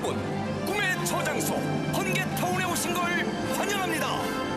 여러분, 꿈의 저장소 번개타운에 오신 걸 환영합니다.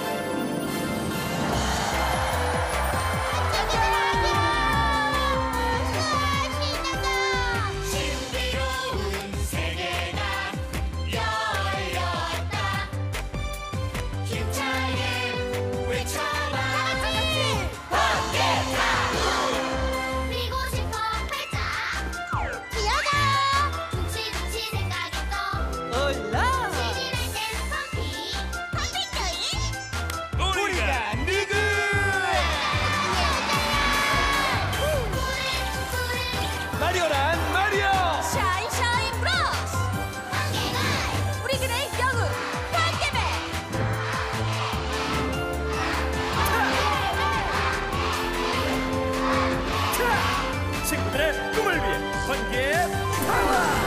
친구들의 꿈을 위해 번개 파워!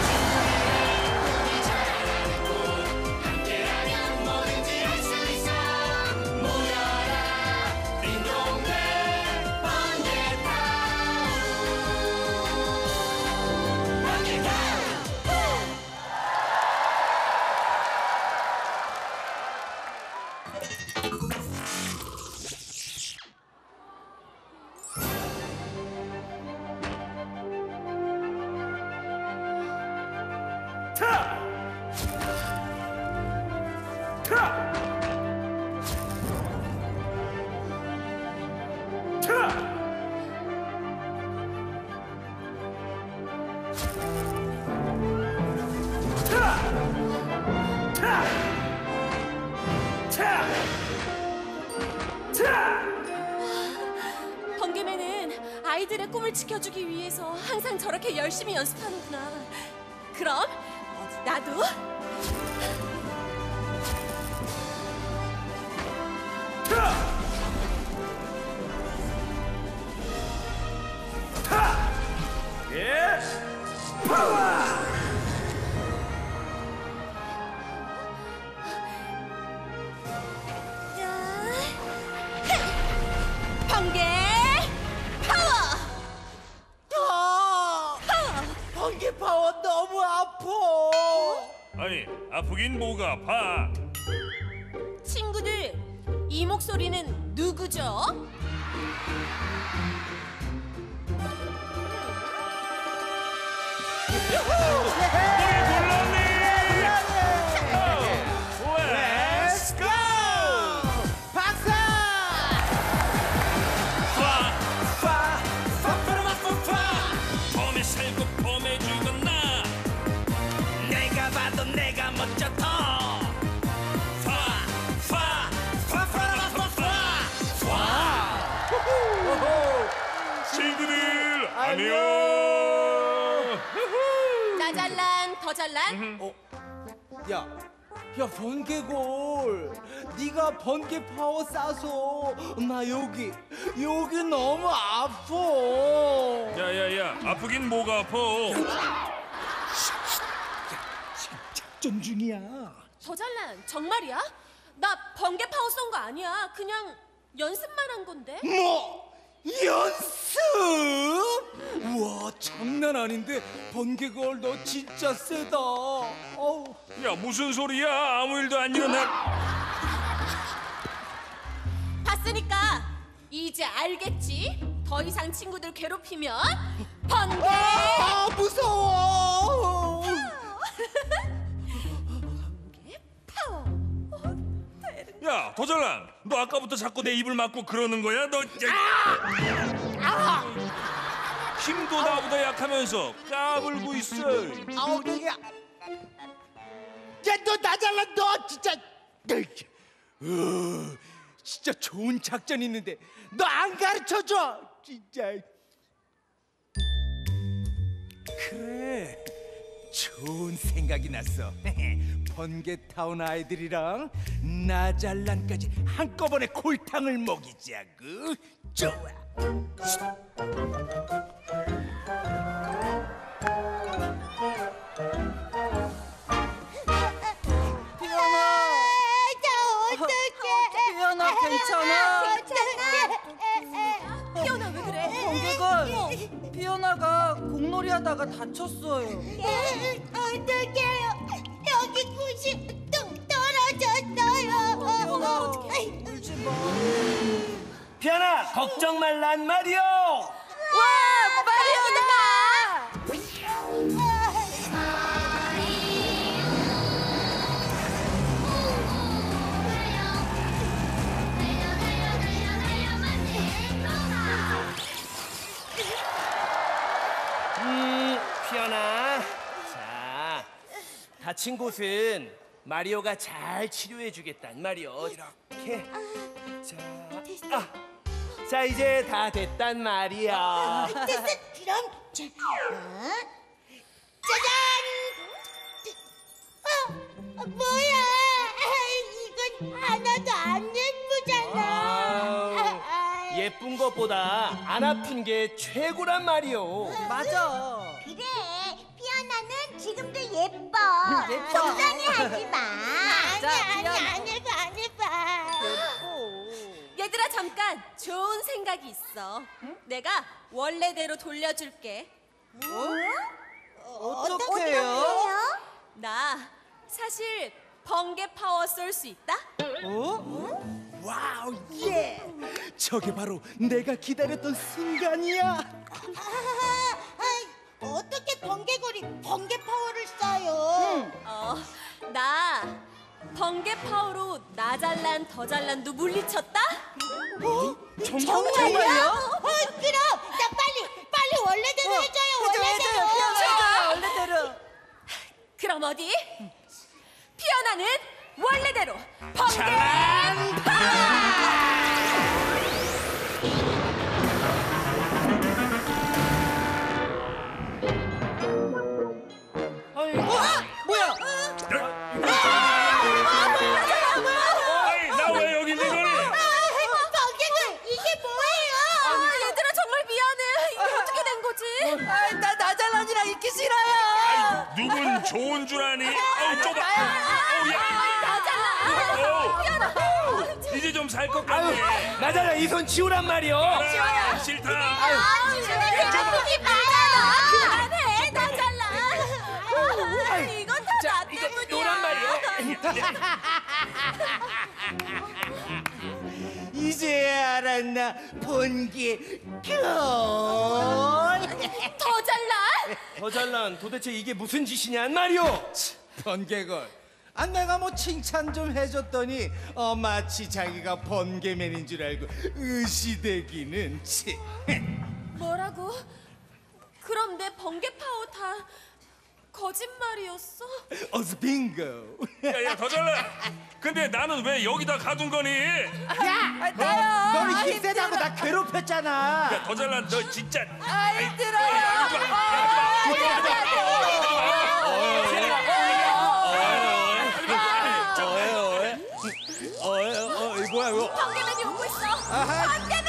번개맨은 아이들의 꿈을 지켜주기 위해서 항상 저렇게 열심히 연습하는구나. 그럼 나도 파워! 번개 파워! 번개 파워 너무 아파. 아니, 아프긴 뭐가 아파? 친구들, 이 목소리는 누구죠? Let's go! 박사! 봄에 살고 봄에 죽었나? 내가 봐도 내가 멋져 더. 친구들 안녕. 짜잘란 더 잘란. 야 번개골, 네가 번개 파워 싸서 나 여기 너무 아파. 야야야, 아프긴 뭐가 아파? 지금 작전 중이야. 더 잘란 정말이야? 나 번개 파워 쏜 거 아니야. 그냥 연습만 한 건데. 뭐? 연습? 우와, 장난 아닌데 번개걸 너 진짜 세다. 어우. 야, 무슨 소리야? 아무 일도 안 일어나. 봤으니까 이제 알겠지? 더 이상 친구들 괴롭히면 번개 무서워. 파워. 야, 도잘란, 너 아까부터 자꾸 내 입을 막고 그러는 거야? 너 힘도 나보다 약하면서 까불고 있어. 아우 내가. 야, 너 나 잘라. 너 진짜. 진짜 좋은 작전 있는데 너 안 가르쳐줘 진짜. 그래, 좋은 생각이 났어. 번개타운 아이들이랑 나잘란까지 한꺼번에 골탕을 먹이자고. 좋아. 피어나 괜찮아? 피어나 왜 그래? 번개걸 여러분, 피오나가 공놀이 하다가 다쳤어요. 어떡해요? 여기 굿이 뚝 떨어졌어요. 피오나, 울지 마. 피아나 걱정 말란 말이오. 와, 마리오다! 피아나. 자, 다친 곳은 마리오가 잘 치료해주겠단 말이오. 이렇게. 자, 이제 다 됐단 말이야. 됐어. 그럼 짜잔! 뭐야? 이건 하나도 안 예쁘잖아. 예쁜 것보다 안 아픈 게 최고란 말이오. 맞아. 그래, 피아나는 지금도 예뻐. 예뻐. 속상해하지 마. 자, 아니야, 안 예뻐, 안 예뻐. 얘들아, 잠깐! 좋은 생각이 있어. 내가 원래대로 돌려줄게. 어떻게 해요? 나 사실 번개 파워 쏠 수 있다? 와우, 예! 저게 바로 내가 기다렸던 순간이야. 어떻게 번개골이 번개 파워를 써요? 나 번개 파워로 나 잘난 더 잘난도 물리쳤다? 정말요? 그럼 나 빨리 원래대로 해줘요. 원래대로. 원래대로. 그럼 어디? 피어나는 원래대로 번개 뭐야? 아이, 나 왜 여기 있는 거니? 번개골 이게 뭐예요? 얘들아, 정말 미안해. 이게 어떻게 된 거지? 나 잘난이랑 있기 싫어요. 아이, 누군 좋은 줄 아니? 좁아. 이제 좀 살 것 같네. 나잖아, 이 손 치우란 말이오. 싫다. 예쁘기 많아. 그만해, 나 잘라. 이건 다 나 이거 때문이야. 노란 말이오. 이제 알았나, 번개 걸. 더 잘라? 더 잘난 도대체 이게 무슨 짓이냔 말이오. 번개걸. 내가 뭐 칭찬 좀 해줬더니 마치 자기가 번개맨인 줄 알고 의시되기는. 치. 뭐라고? 그럼 내 번개 파워 다 거짓말이었어? 어서 빙고. 야, 더 잘라. 근데 나는 왜 여기다 가둔 거니? 나요. 너는 힘세다고 나 괴롭혔잖아. 야, 더 잘라. 너 진짜. 뭐야 이거? 번개맨이 오고 있어. 아하. 번개맨!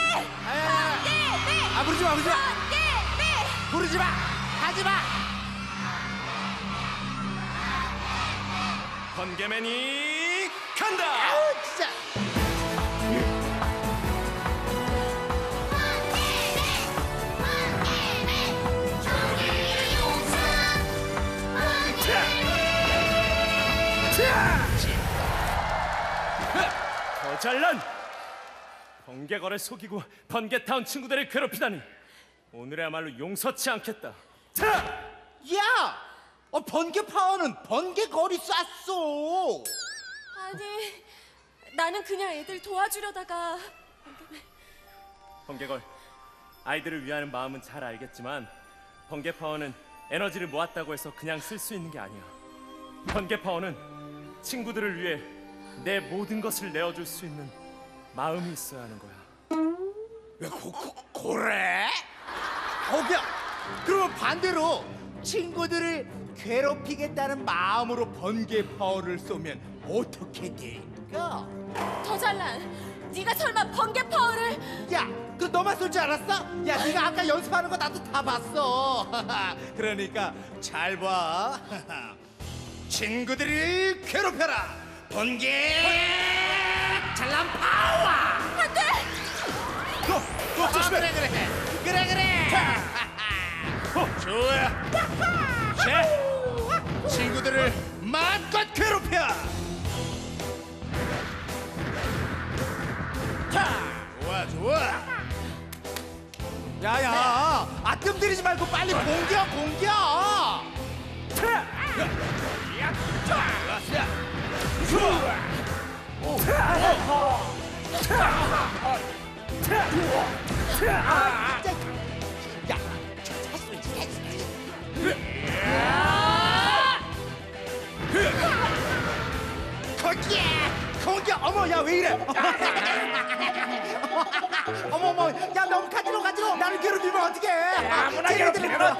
부르지 마, 부르지 마. 번개맨! 부르지 마. 하지 마. 번개맨이 간다. 진짜. 더 잘난 번개걸을 속이고 번개타운 친구들을 괴롭히다니 오늘야말로 용서치 않겠다. 자, 야, 번개 파워는 번개걸이 쐈어. 아니, 나는 그냥 애들 도와주려다가. 번개걸, 아이들을 위하는 마음은 잘 알겠지만 번개 파워는 에너지를 모았다고 해서 그냥 쓸 수 있는 게 아니야. 번개 파워는 친구들을 위해 내 모든 것을 내어줄 수 있는 마음이 있어야 하는 거야. 그래? 거기야. 그러면 반대로 친구들을 괴롭히겠다는 마음으로 번개 파워를 쏘면 어떻게 될까? 더 잘난, 네가 설마 번개 파워를? 야, 그 너만 쏠 줄 알았어? 야, 네가 아까 연습하는 거 나도 다 봤어. 그러니까 잘 봐. 친구들을 괴롭혀라. 번개 잘난 파워. 안 돼! 너 조심해. 그래. 좋아. 자, 친구들을 마음껏 괴롭혀. 좋아, 좋아. 야야, 아뜸들이지 말고 빨리 공격, 공격. 거기야, 공격. 어머, 야 왜 이래? 어머, 야 너무 가지러 나를 괴롭히면 어떡해? 아무나 괴롭히면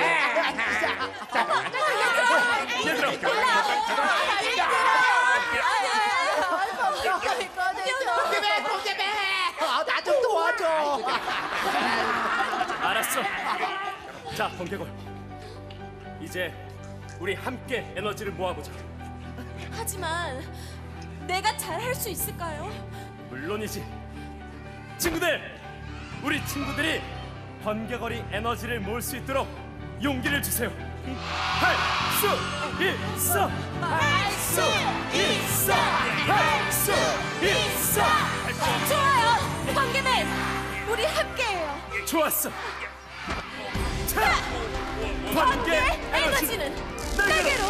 공개배, 나 좀 도와줘. 알았어. 자, 번개걸. 이제 우리 함께 에너지를 모아보자. 하지만 내가 잘 할 수 있을까요? 물론이지. 친구들, 우리 친구들이 번개걸이 에너지를 모을 수 있도록 용기를 주세요. 할 수 있어. 할 수 있어. 할 수 있어. 좋아요, 번개맨. 우리 함께해요. 좋았어. 자, 번개 에너지는 내게로.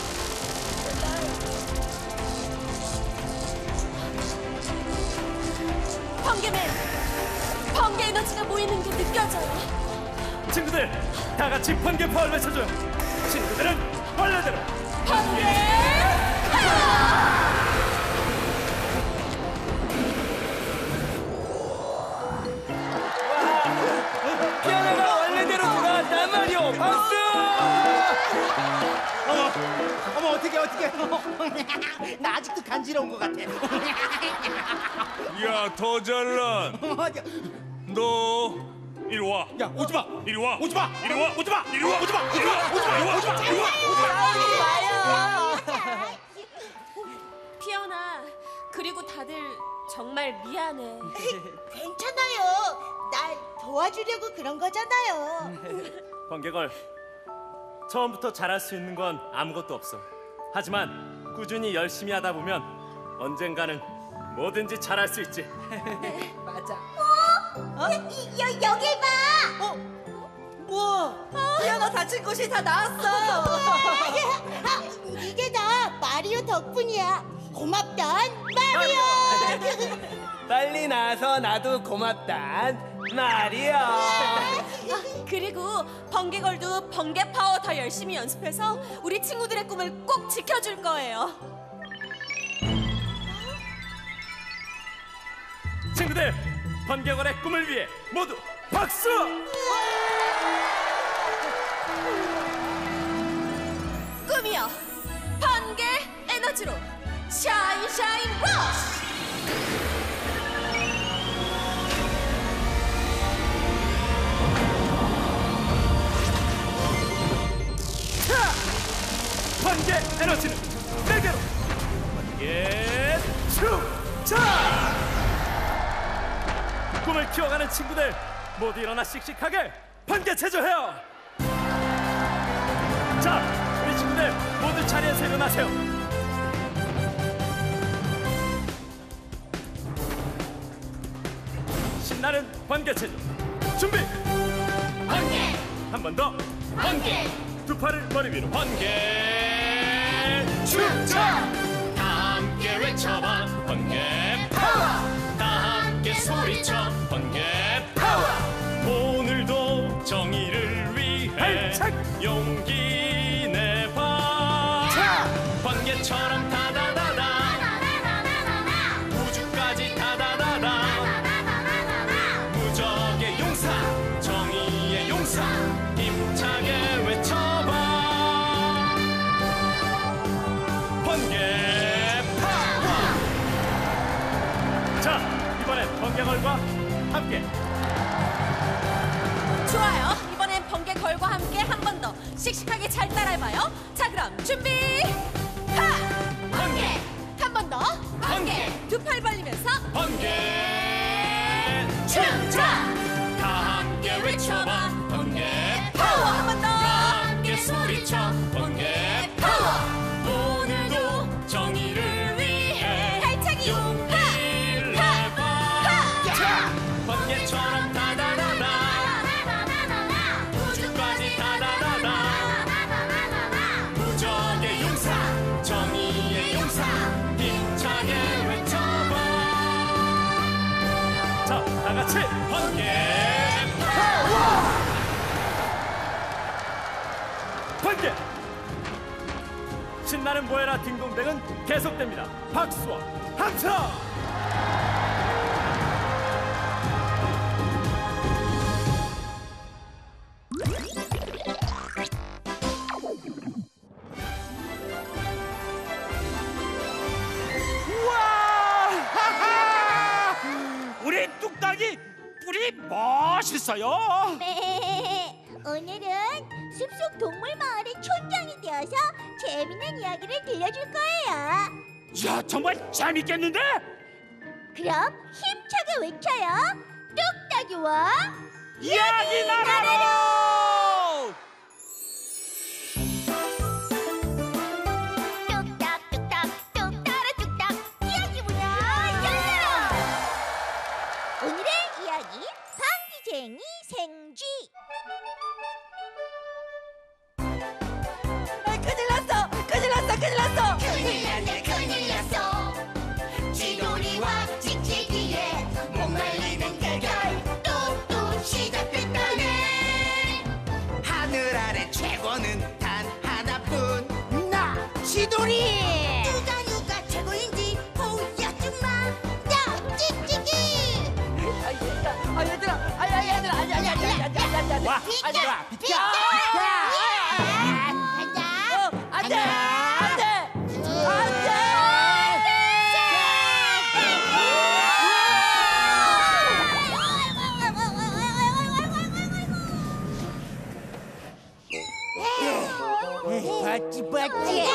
번개맨, 번개 에너지가 모이는 게 느껴져요. 친구들, 다 같이 번개 파워를 외쳐줘요. 친구들은 원래대로 번개 피아노가 원래대로 돌아왔단 말이오. 박수! 어머, 어떡해. 나 아직도 간지러운 것 같아. 야, 더 잘난. 너 이리 와. 야, 오지 마. 이리 와. 오지 마. 이리 와. 오지 마. 이리 와. 오지 마. 오지 마. 오지 마. 오지 마. 이리 와. 피어나, 그리고 다들 정말 미안해. 괜찮아요. 날 도와주려고 그런 거잖아요. 번개걸, 처음부터 잘할 수 있는 건 아무것도 없어. 하지만 꾸준히 열심히 하다 보면 언젠가는 뭐든지 잘할 수 있지. 여길 봐. 피어나 다친 곳이 다 나았어. 이게 다 마리오 덕분이야. 고맙단 마리오. 빨리 나와서 나도 고맙단 말이야. 그리고 번개걸도 번개 파워 더 열심히 연습해서 우리 친구들의 꿈을 꼭 지켜줄 거예요. 친구들, 번개걸의 꿈을 위해 모두 박수! 꿈이여, 번개 에너지로 샤인 샤인 러쉬! 번개 에너지는 내게로. 번개 충전! 꿈을 키워가는 친구들 모두 일어나 씩씩하게 번개 체조해요. 자, 우리 친구들 모두 자리에서 일어나세요. 신나는 번개 체조 준비. 번개. 한 번 더. 번개. 두 팔을 머리 위로. 번개 충전. 다 함께 외쳐봐. 번개 파워. 다 함께 소리쳐. 번개 파워. 오늘도 정의를 위해 용기 내봐. 번개처럼 다다다다. 우주까지 다다다다. 무적의 용사, 정의의 용사, 힘차게 외쳐봐. 번개 파워. 자, 이번엔 번개걸과 함께. 좋아요. 이번엔 번개걸과 함께 한 번 더 씩씩하게 잘 따라해봐요. 자, 그럼 준비. 하! 번개. 한 번 더. 번개. 두 팔 벌리면서 번개 충전. 다 함께 외쳐봐. 번개 파워. 한 번 더. 번개. 신나는 모에라 딩동댕은 계속됩니다. 박수와 함성. 우리 뚝딱이 뿔이 멋있어요. 네, 오늘은 숲속 동물 마을의 촌장이 되어서 재밌는 이야기를 들려줄 거예요. 야, 정말 재밌겠는데? 그럼 힘차게 외쳐요. 뚝딱이와 이야기 나라로! 뚝딱뚝딱 뚝따라 뚝딱 이야기 문화 열어라. 오늘의 이야기 방귀쟁이 생쥐. 큰일 났어! 큰일 났어! 큰일 났어! 큰일 났네 큰일 났어. 쥐돌이와 찍찍이의 못 말리는 대결 뚝뚝 시작됐다네. 하늘 아래 최고는 단 하나뿐 나 지돌이. 누가 최고인지 보여주마. 야 찍찍이. 얘들아! 와, 비켜 비켜. 안돼! 안돼! 안돼! 봤지?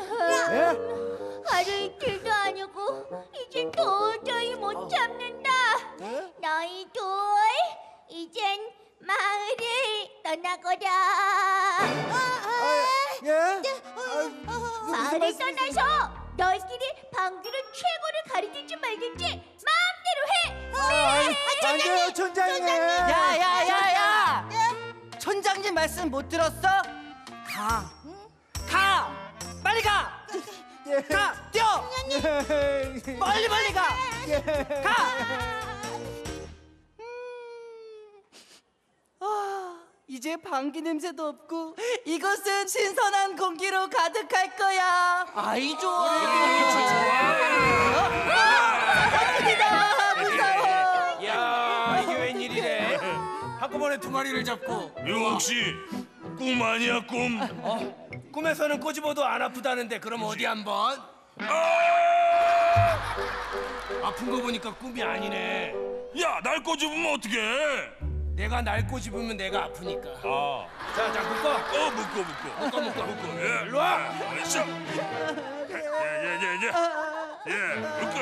하루 이틀도 아니고 이젠 도저히 못 참는다. 너희들 이젠 마을을 떠나거라. 마을을 떠나서 너희끼리 방귀로 최고를 가리킬지 말든지 마음대로 해. 안 돼요, 촌장님. 야야야야! 촌장님 말씀 못 들었어? 가! 빨리 가! 가! 뛰어! 멀리 가! 이제 방귀 냄새도 없고 이곳은 신선한 공기로 가득할 거야. 아이 좋아. 무서워. 야, 이게 웬일이래? 한꺼번에 두 마리를 잡고. 이거 혹시 꿈 아니야 꿈? 꿈에서는 꼬집어도 안 아프다는데 그럼 어디 한번? 아픈 거 보니까 꿈이 아니네. 야, 날 꼬집으면 어떡해? 내가 날 꼬집으면 내가 아프니까. 아, 자, 묶어. 묶어. 예, 일로 와. 있어. 예,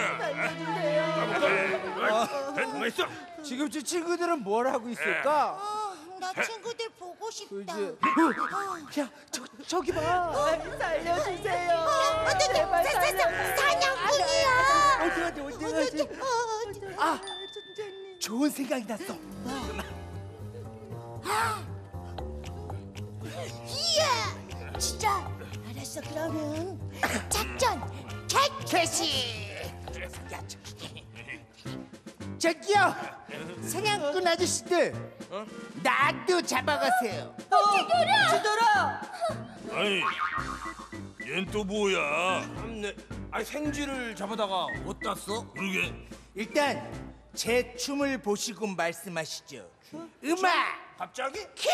묶어요. 가만 있어. 지금 저 친구들은 뭘 하고 있을까? 나 친구들 보고 싶다. 야, 저기 봐. 살려주세요. 제발 사냥꾼이야. 어디. 아, 좋은 생각이 났어. 이야, 진짜. 알았어, 그러면 작전 개시. 저기요, 사냥꾼 아저씨들, 나도 잡아가세요. 주돌아! 아니, 얜 또 뭐야? 아니 생쥐를 잡아다가 못 땄어? 그러게. 일단 제 춤을 보시고 말씀하시죠. 음악 갑자기? 큐!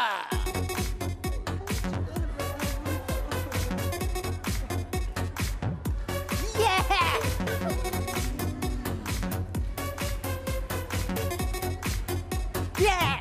예!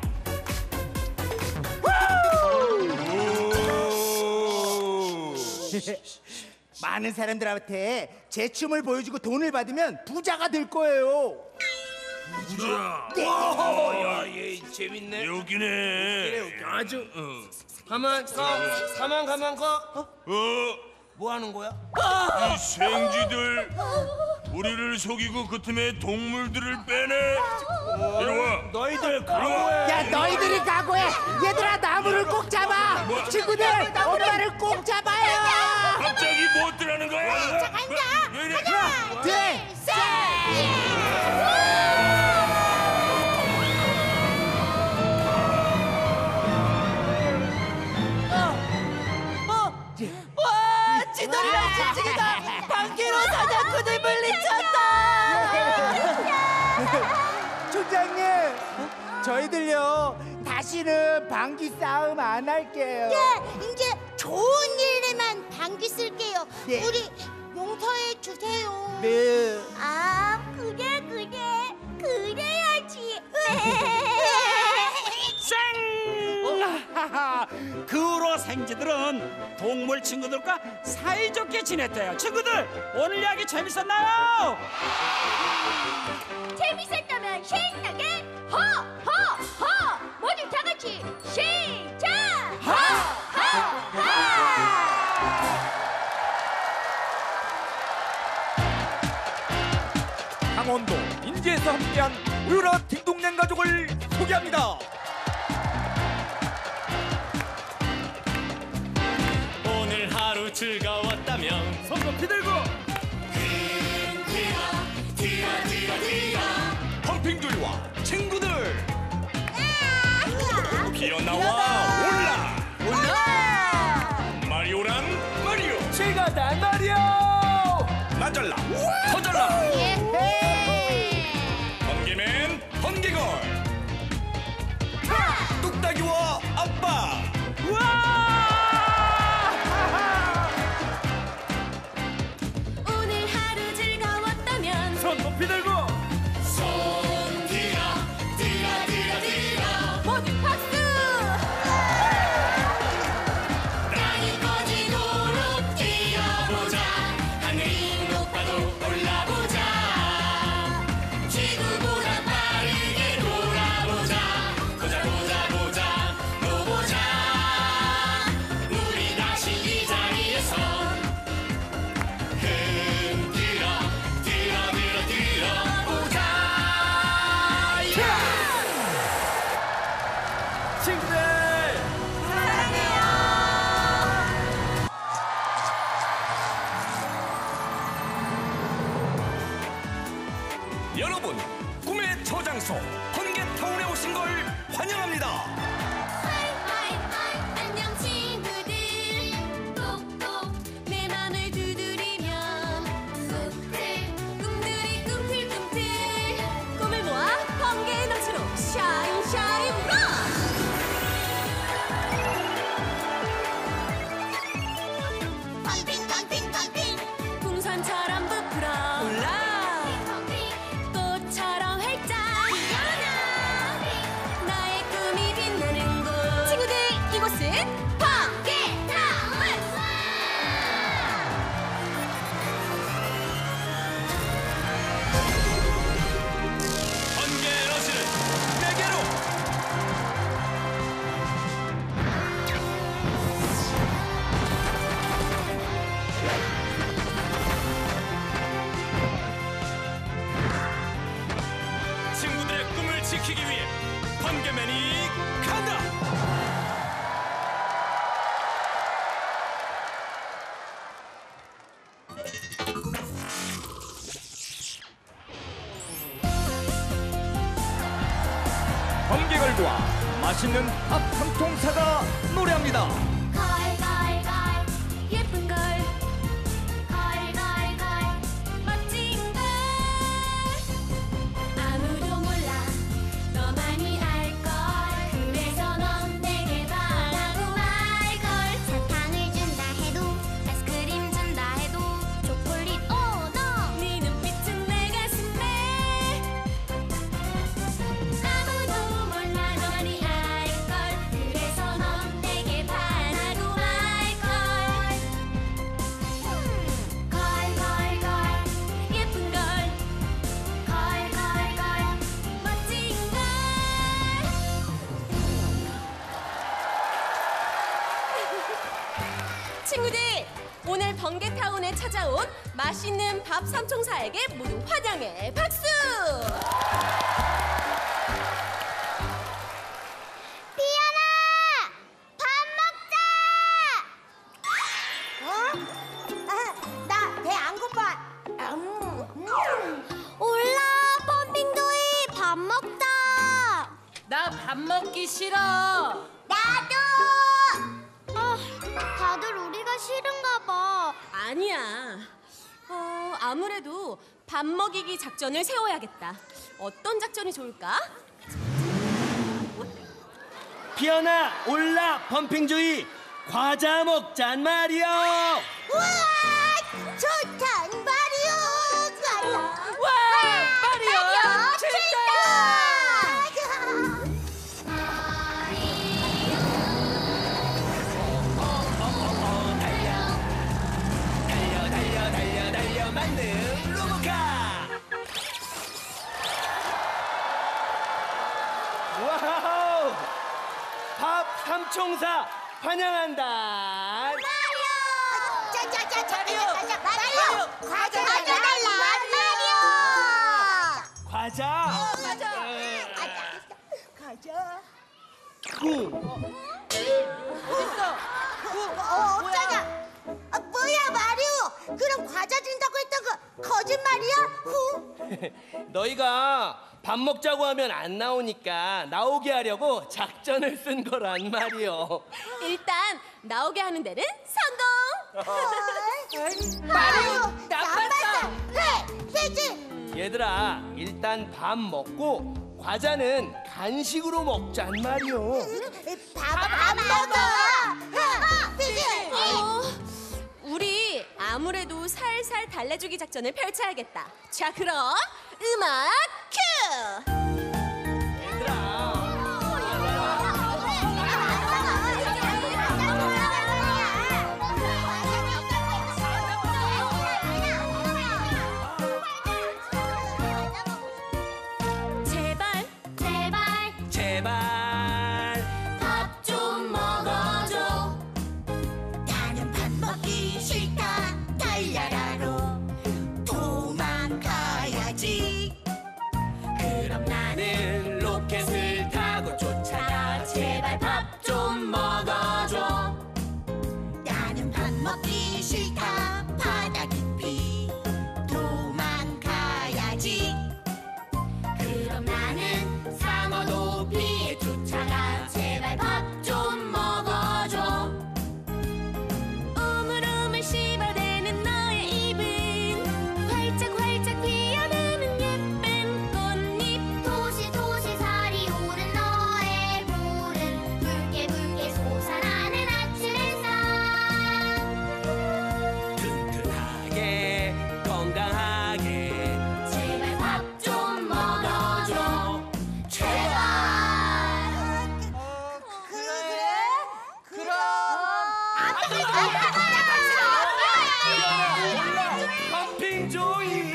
많은 사람들한테 제 춤을 보여주고 돈을 받으면 부자가 될 거예요. 부자. 야, 얘 재밌네. 여기네. 아주. 가만 가. 뭐 하는 거야? 이 생쥐들 우리를 속이고 그 틈에 동물들을 빼내. 이리 와. 너희들 각오해. 야, 너희들이 각오해. 얘들아, 나무를 꼭 잡아. 친구들, 엄마를 꼭 잡아요. 갑자기 뭐 어쩌라는 거야? 자, 간다. 왜 이래? 하나, 둘, 셋. 이제는 방귀 싸움 안 할게요. 네, 이제 좋은 일에만 방귀 쓸게요. 네. 우리 용서해 주세요. 네. 아, 그래. 그래야지. 그 후로 생쥐들은 동물 친구들과 사이좋게 지냈대요. 친구들, 오늘 이야기 재밌었나요? 재밌었다면 신나게 허허허 모두 다 같이 시작! 허허허! 강원도 인제에서 함께한 우유라 딩동댕 가족을 소개합니다. 오늘 하루 즐거웠다면 손 높이 들고 펌핑조이와 친구들 피어나와 올라 마리오란 마리오 시가단 마리오. 나잘라 터잘라 번개맨 번개걸 뚝딱이와 아빠 오늘 하루 즐거웠다면 손 높이 들고 모두 박수! 땅이 꺼지도록 뛰어보자 하늘이 높아도 올라보자 지구보다 빠르게 돌아보자 보자 보자 우리 다시 이 자리에서 들어보자 친구들 여러분 꿈의 저장소 번개타운에 오신 걸 환영합니다. 안녕 친구들 똑똑 내 맘을 두드리면 꿈틀 꿈을 모아 번개 에너지로 샤인 샤인 팡핑 풍선처럼 부풀어 올라 꽃처럼 활짝 피어나 나의 꿈이 빛나는 곳 친구들 이곳은 번개타운 번개 에너지를 내게로 친구들의 꿈을 지키기 위해 번개맨이 간다. 번개걸과 맛있는 밥 한 통 사가 노래합니다. 걸걸걸 예쁜 걸 걸걸걸 멋진 걸 아무도 몰라 너만이 알걸 그래서 넌 내게 바라고 말걸 사탕을 준다 해도 아이스크림 준다 해도 초콜릿 오너 네 눈빛은 내 가슴에 아무도 몰라 너만이 알걸 그래서 넌 내게 반하고 말걸 걸걸걸 예쁜 걸 걸걸걸 멋진 걸 친구들 오늘 번개타운에 찾아온 맛있는 밥 삼총사에게 모두 환영의 박수! 피어나 밥 먹자 나 배 안 고파 올라 펌핑도이 밥 먹자 나 밥 먹기 싫어. 나도 다들 우리가 싫은가 봐 아니야. 아무래도 밥 먹이기 작전을 세워야겠다. 어떤 작전이 좋을까? 피어나 올라 펌핑조이 과자 먹잔 말이요. 우와, 좋단 말이요. 와, 마리오 최다. 달려 만능 로보카. 와우, 밥 삼총사 환영한다. 마리오. 마리오. 과자 달라. 마리오. 과자. 과자. 어딨어? 어쩌냐? 뭐야 마리오? 그럼 과자 준다고 했던 거 거짓말이야? 후. 너희가 밥 먹자고 하면 안 나오니까 나오게 하려고 작전을 쓴 거란 말이요. 일단 나오게 하는 데는 성공. 마리오 나빴어. 해지. 얘들아, 일단 밥 먹고 과자는 간식으로 먹잔 말이요. 밥 먹어. 해지. 우리 아무래도 살살 달래주기 작전을 펼쳐야겠다. 자, 그럼 음악 큐! 제발 밥 좀 먹어줘. 나는 밥 먹기 싫다. 달려라로 도망가야지. 그럼 나는 로켓을 타고 쫓아가. 제발 밥 좀 먹어줘. 나는 밥 먹기 싫다. 바다 깊이 도망가야지. 그럼 나는 상어 높이에 쫓아가. 제발 밥 좀 먹어줘. 우물우물 씹어대는 너의 입은 활짝활짝 피어나는 예쁜 꽃잎. 도시도시살이 오른 너의 볼은 붉게 붉게 솟아나는 아침 햇살. 튼튼하게 건강하게. 제발 밥 좀 먹어줘. 제발. 그래? 펌핑 조이.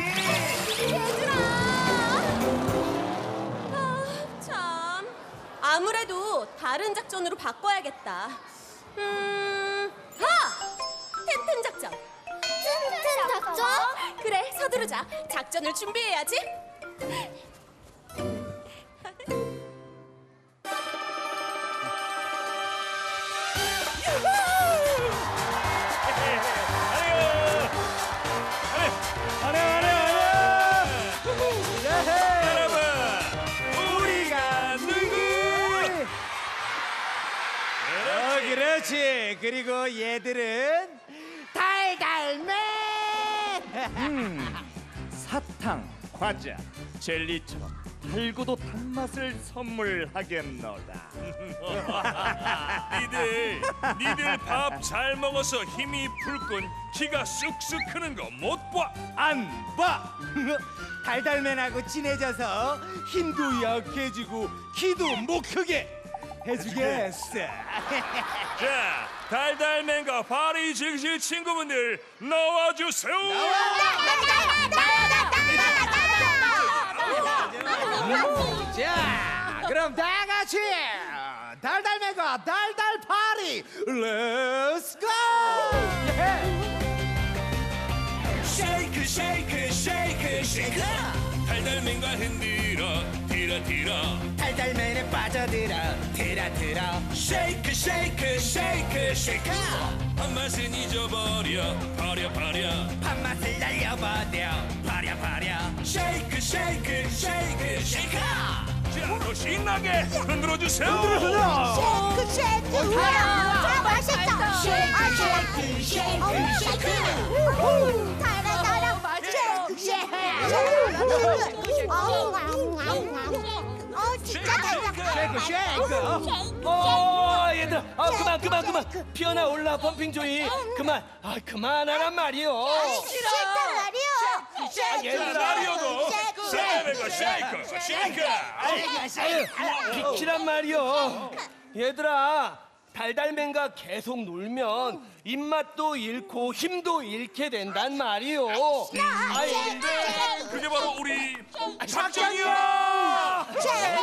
참, 아무래도 다른 작전으로 바꿔야겠다. 텐텐 작전. 텐텐 작전? 그래, 서두르자. 작전을 준비해야지. 여러분, 우리가 누구? 그렇지. 그리고 얘들은 달달맨. 사탕, 과자, 젤리처럼 달고도 단맛을 선물하겠노라. 니들 밥 잘 먹어서 힘이 불끈 키가 쑥쑥 크는 거 못 봐. 안 봐. 달달맨하고 친해져서 힘도 약해지고 키도 못 크게 해주겠어. 자, 달달맨과 파리 즐길 친구분들 나와주세요. 자, 그럼 다 같이 달달맨과 달달파리 렛츠 고! 쉐이크 쉐이크 쉐이크 쉐이크 달달맨과 흔들어 들어 달달맨에 빠져들어 들어. 쉐이크 쉐이크 쉐이크 쉐이크 밥맛은 잊어버려 버려 밥맛을 날려버려 버려. 쉐이크 쉐이크 쉐이크 쉐이크 자, 더 신나게 흔들어 주세요. 쉐이크 쉐이크. 우와, 맛있다. 쉐이크 쉐이크 쉐이크 쉐이크. 달아 쉐이크 쉐이크 진짜 달라. 쉐이크. 얘들아, 그만. 피어나 올라 범핑 조이. 그만하란 말이요. 싫단 말이야. 얘들아, 마리오도 쉐이크. 비키란 말이요. 얘들아, 달달맨과 계속 놀면 입맛도 잃고 힘도 잃게 된단 말이요. 그게 바로 우리 작전이야.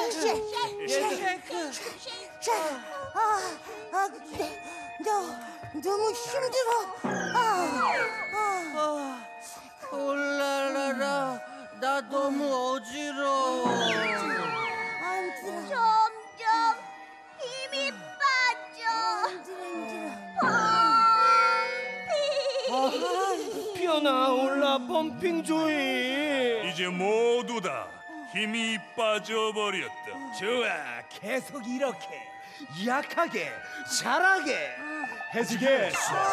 너무 힘들어. 올라라라, 나 너무 어지러워. 점점 힘이 빠져. 피어나 올라 범핑 조이. 이제 모두 다 힘이 빠져버렸다. 좋아, 계속 이렇게 약하게 잘하게 해주겠어.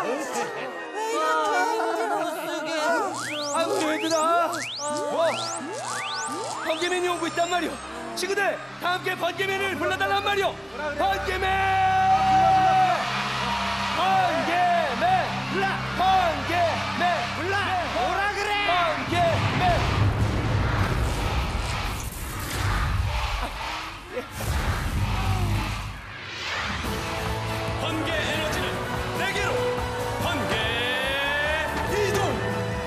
아이고 얘들아, 번개맨이 오고 있단 말이오. 친구들, 다 함께 번개맨을 불러달란 말이오. 번개맨! 뭐라 그래? 번개맨! 번개 에너지는 내게로. 번개 이동.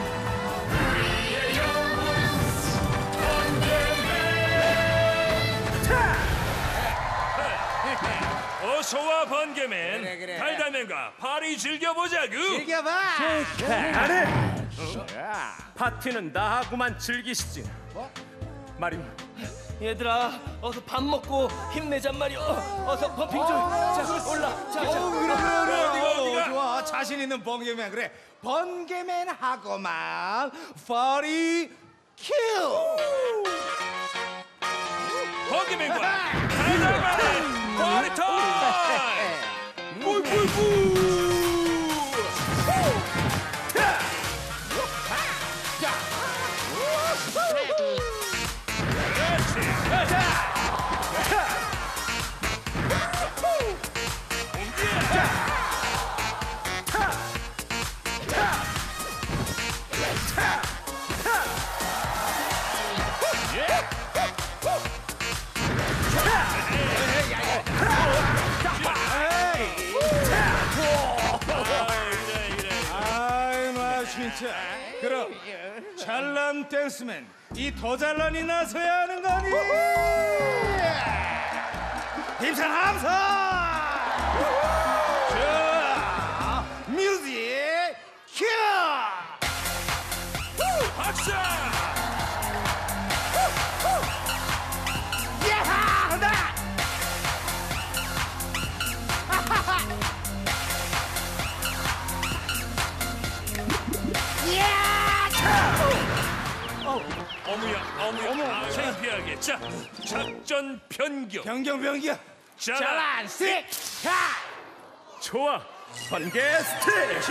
어서와 번개맨. 그래. 달달맨과 파리 즐겨보자구. 이겨봐. 파티는 나하고만 즐기시지. 마리오, 얘들아, 어서 밥 먹고 힘내잔 말이오. 어서 범핑 조이. 자, 올라. 자. 어디가? 좋아, 자신 있는 번개맨. 그래, 번개맨하고만 파리 큐. 번개맨과 달달맨의 파리 타임. 진짜. 그럼 잘난 댄스맨 이 더 잘난이 나서야 하는 거니? 힘찬 함성! 자, 뮤직 큐! 박수! 예하! 한다! 어머야, 창피하게. 자, 작전 변경. 변경. 잘한 스틱! 좋아. 번개 스틱.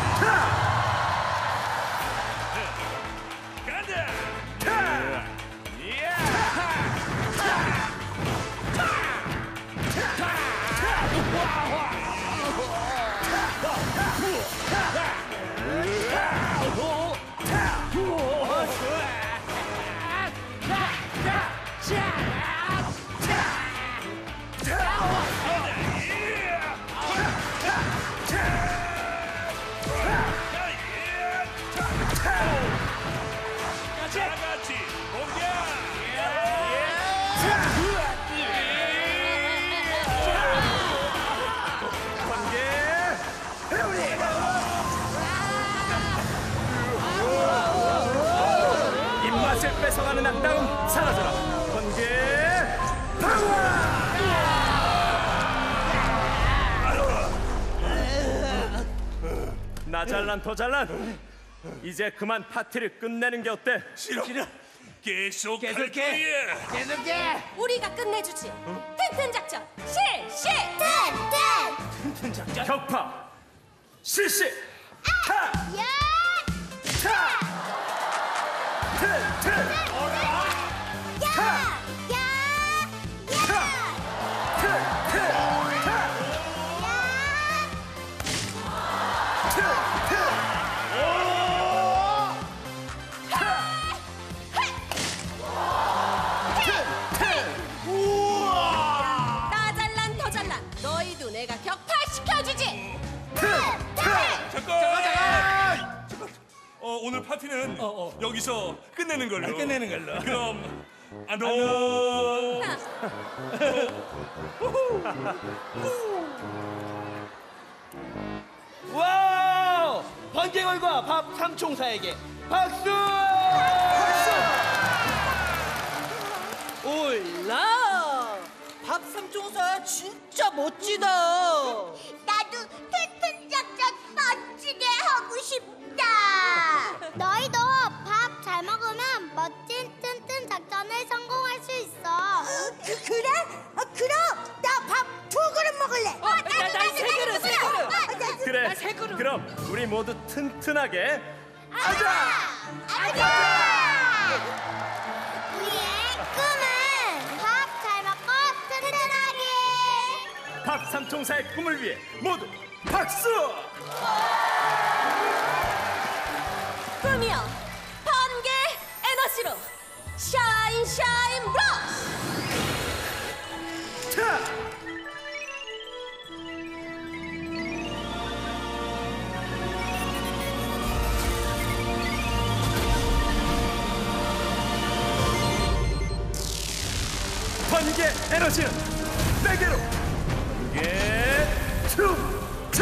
간다. 다같이 공격! 입맛을 뺏어가는 악당은 사라져라. 번개 파워! 나 잘난 더 잘난. 이제 그만 파티를 끝내는 게 어때? 싫어. 계속 할 계속해. 거야. 우리가 끝내주지. 튼튼 작전 실시. 격파 실시. 타! 야! 타! 타! 모두 내가 격파시켜주지. 잠깐. 오늘 파티는 여기서 끝내는 걸로. 끝내는 걸로. 그럼 안녕. 와우! 번개걸과 밥 삼총사에게 박수! 올라! 밥 삼총사 진짜 멋지다. 나도 튼튼 작전 멋지게 하고 싶다. 너희도 밥 잘 먹으면 멋진 튼튼 작전을 성공할 수 있어. 그래? 그럼 나 밥 2그릇 먹을래. 난 3그릇, 3그릇. 그래. 그럼 우리 모두 튼튼하게 아자! 우리의 꿈은 밥 잘 먹고 튼튼하게. 밥 삼총사의 꿈을 위해 모두 박수! 꿈이여, 번개 에너지로 샤인 샤인 브러쉬. 차! 번개 에너지는 내게로 번개 춤차!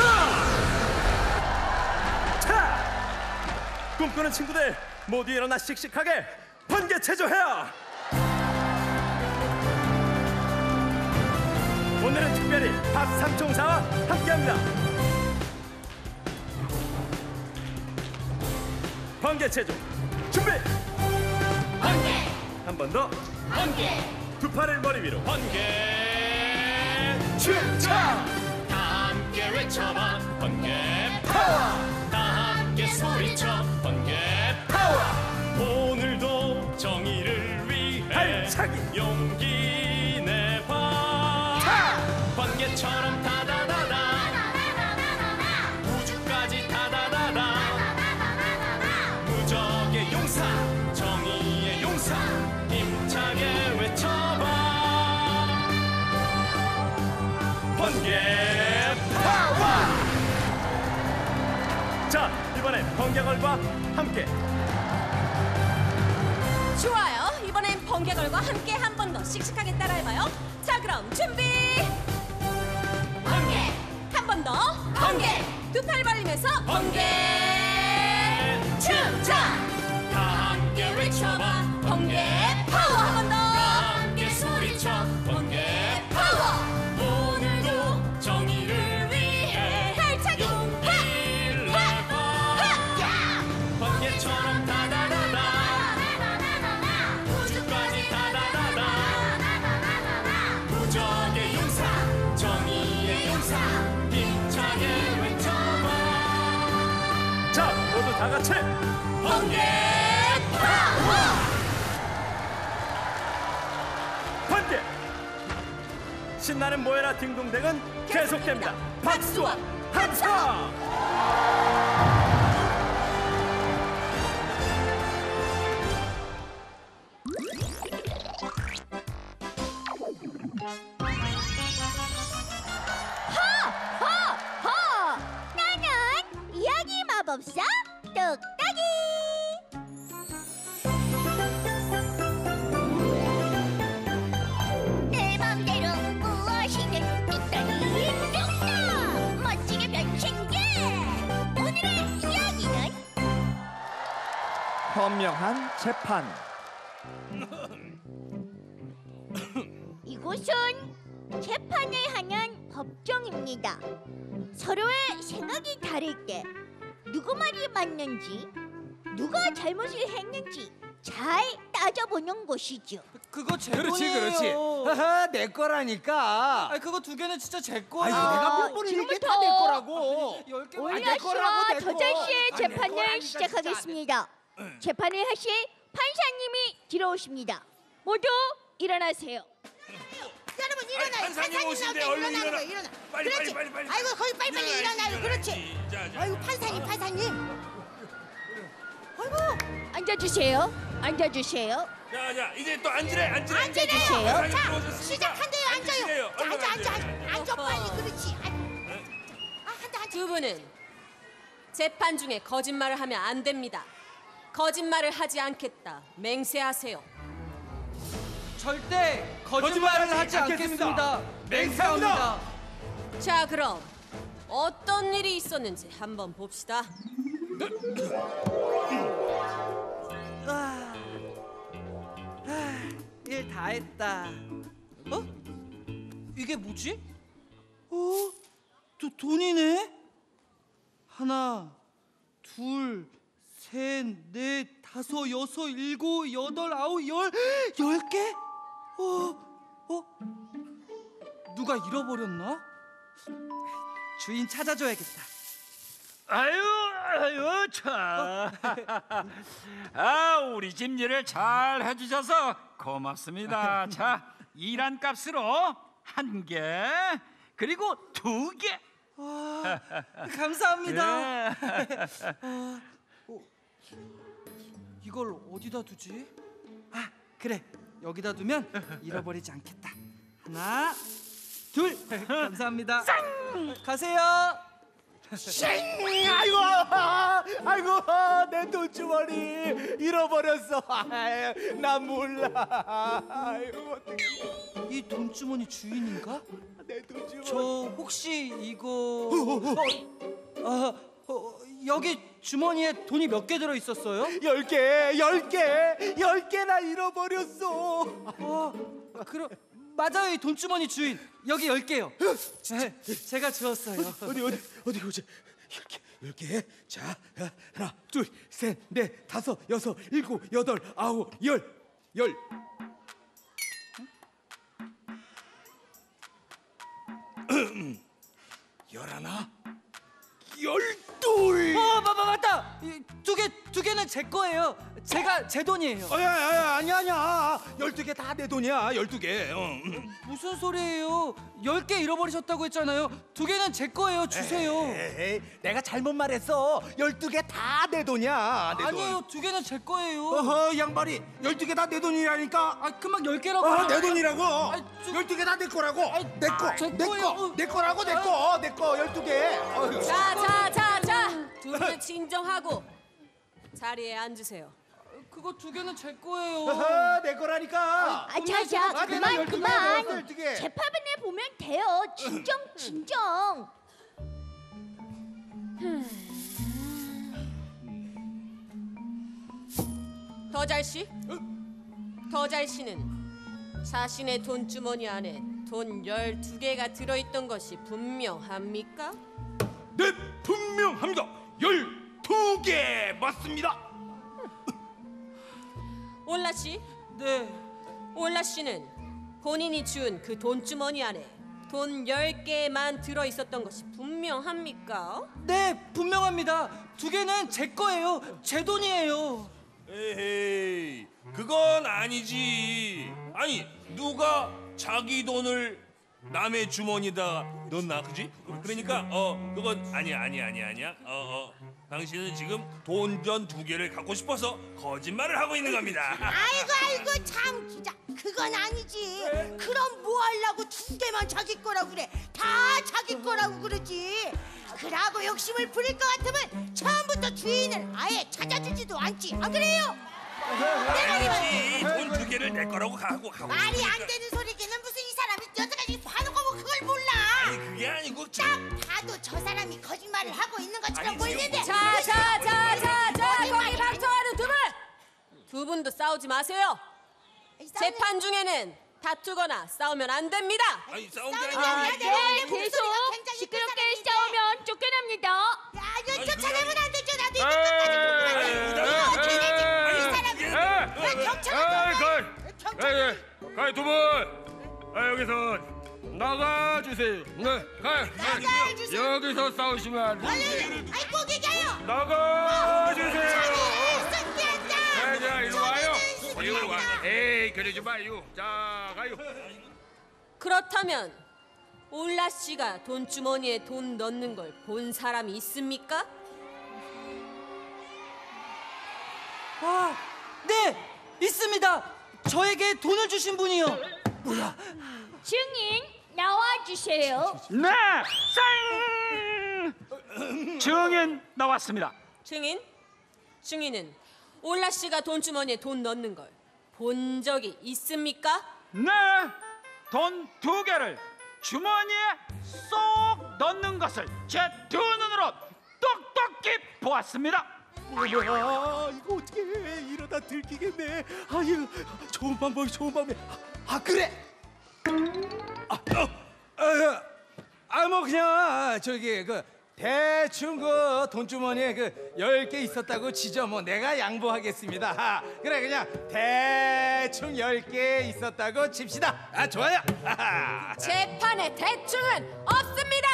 차! 꿈꾸는 친구들 모두 일어나 씩씩하게 번개 체조해요. 오늘은 특별히 밥 삼총사와 함께합니다. 번개 체조 준비. 번개. 한 번 더. 번개. 두 팔을 머리 위로 번개 춤차. 다 함께 외쳐봐 번개 파워. 다 함께 소리쳐 번개 파워. 오늘도 정의를 위해 발차기. 용기 내봐 번개처럼 다다다다 우주까지 다다다다 무적의 용사 정의의 용사 힘차게 외쳐봐 번개 파워. 자, 이번엔 번개걸과 함께. 좋아요. 이번엔 번개걸과 함께 한 번 더 씩씩하게 따라해봐요. 자, 그럼 준비. 번개. 한 번 더. 번개. 두 팔 벌리면서 번개 춤차. 다 함께 외쳐봐 번개 파워. 한 번 더. 함께 소리쳐 번개 파워. 오늘도 정의를 위해 발차기. 용기를 내봐 번개처럼 다다다다 우주까지 다다다다 무적의 용사 정의의 용사 힘차게 외쳐봐 자, 모두 다 같이 번개 번개. 신나는 모여라 딩동댕은 계속됩니다. 박수와 함성. 허! 나는 이야기 마법사 뚝딱이. 내 맘대로 무엇이든 뚝딱이 뚝딱 멋지게 변신게. 오늘의 이야기는 현명한 재판. 이곳은 재판을 하는 법정입니다. 서로의 생각이 다를 때 누구 말이 맞는지, 누가 잘못을 했는지 잘 따져보는 곳이죠. 그거 제 거예요. 하하, 내 거라니까. 아, 그거 2개는 진짜 제 거야. 내가 몇 번을 얘기해 다 내 거라고. 10개 올라시와 저자씨의 재판을 시작하겠습니다. 재판을 하실 판사님이 들어오십니다. 모두 일어나세요. 여러분 일어나요. 판사님 오신대. 얼른 일어나. 빨리. 아이고 거기 빨리빨리 일어나요. 그렇지. 자. 아이고 판사님. 아이고 앉아주세요. 앉아주세요. 자, 이제 또 앉으래. 앉아주세요. 자, 시작한대요. 앉아요. 자, 앉아. 빨리. 그렇지. 앉아. 두 분은 재판 중에 거짓말을 하면 안 됩니다. 거짓말을 하지 않겠다. 맹세하세요. 절대 거짓말을 하지 않겠습니다. 맹세합니다. 자, 그럼 어떤 일이 있었는지 한번 봅시다. 일 다 했다. 이게 뭐지? 돈이네? 하나, 둘, 셋, 넷, 다섯, 여섯, 일곱, 여덟, 아홉, 열 10개? 누가 잃어버렸나? 주인 찾아줘야겠다. 아유 참. 우리 집 일을 잘 해주셔서 고맙습니다. 자, 일한 값으로 1개, 그리고 2개. 감사합니다. 이걸 어디다 두지? 그래, 여기다 두면 잃어버리지 않겠다. 하나, 둘. 감사합니다. 가세요. 아이고 내 돈주머니 잃어버렸어. 나 몰라. 아이고 어떡해. 이 돈주머니 주인인가? 내 돈주머니. 저 혹시 이거 여기 주머니에 돈이 몇 개 들어 있었어요? 10개나 잃어버렸어. 그럼 맞아요. 이 돈주머니 주인 여기 10개요. 제가 주웠어요. 어디 보자. 10개. 자, 하나, 둘, 셋, 넷, 다섯, 여섯, 일곱, 여덟, 아홉, 열. 11, 12. 맞다. 두 개는 제 거예요. 제 돈이에요. 아니야. 12개 다 내 돈이야. 12개. 무슨 소리예요? 10개 잃어버리셨다고 했잖아요. 2개는 제 거예요. 주세요. 에이, 내가 잘못 말했어. 12개 다 내 돈이야. 내 돈. 아니에요. 2개는 제 거예요. 어허, 양반이 12개 다 내 돈이라니까. 금방 10개라고. 내 돈이라고. 12개 12개 다 내 거라고. 내 거. 내 거라고. 내 거 12개. 자. 두 분 진정하고 자리에 앉으세요. 그거 2개는 제 거예요. 어허, 내 거라니까. 자자, 내가 12개 그만. 먹었어, 12개. 재판에 보면 돼요. 진정. 더잘 씨는 자신의 돈주머니 안에 돈 12개가 들어있던 것이 분명합니까? 네, 분명합니다. 12개 맞습니다. 올라 씨? 네. 올라 씨는 본인이 주운 그 돈주머니 안에 돈 10개만 들어있었던 것이 분명합니까? 네, 분명합니다. 2개는 제 거예요. 제 돈이에요. 에헤이, 그건 아니지. 아니, 누가 자기 돈을 남의 주머니에다 넣나, 그지? 그러니까 그건 아니야. 당신은 지금 돈전 2개를 갖고 싶어서 거짓말을 하고 있는 겁니다. 아이고 참 진짜 그건 아니지. 그럼 뭐 하려고 2개만 자기 거라고 그래. 다 자기 거라고 그러지. 그러고 욕심을 부릴 것 같으면 처음부터 주인을 아예 찾아주지도 않지. 안 그래요? 아니지, 돈 2개를 내 거라고 하고 말이 안 되는 소리기는 무슨 이 사람이 여태까지 봐놓고 뭐 그걸 몰라. 아니, 그게 아니고 딱 봐도 저 사람이 거짓말을 하고 있는 것처럼 아니, 보이는데. 자, 거기 거짓말이 방청하는 두 분도 싸우지 마세요. 재판 중에는 다투거나 싸우면 안 됩니다. 아니, 싸운 게 싸우는 아니라 게 아니라 계속 시끄럽게 싸우면 쫓겨납니다. 야, 이거 쫓아내면 안 되죠. 나도 이거 끝까지 어떻게 되지? 이 사람이 경찰. 가요, 두 분. 여기서 나가주세요. 네, 가요. 나가주세요. 여기서 싸우시면 안 돼요. 아이 꼭 얘기해요. 나가주세요. 쑥기한다. 자, 이리 와요. 이리 와. 에이, 그러지 마요. 자, 가요. 그렇다면 올라 씨가 돈주머니에 돈 넣는 걸 본 사람이 있습니까? 네, 있습니다. 저에게 돈을 주신 분이요. 증인 나와주세요. 네, 쌩! 증인 나왔습니다. 증인은 올라 씨가 돈 주머니에 돈 넣는 걸 본 적이 있습니까? 네, 돈 2개를 주머니에 쏙 넣는 것을 제 2눈으로 똑똑히 보았습니다. 뭐야 이거 어떻게 해? 이러다 들키겠네. 아유 좋은 방법. 아 그래. 뭐 그냥 저기 그 대충 그 돈주머니에 그 10개 있었다고 치죠. 뭐 내가 양보하겠습니다. 그래 그냥 대충 10개 있었다고 칩시다. 아 좋아요. 재판에 대충은 없습니다.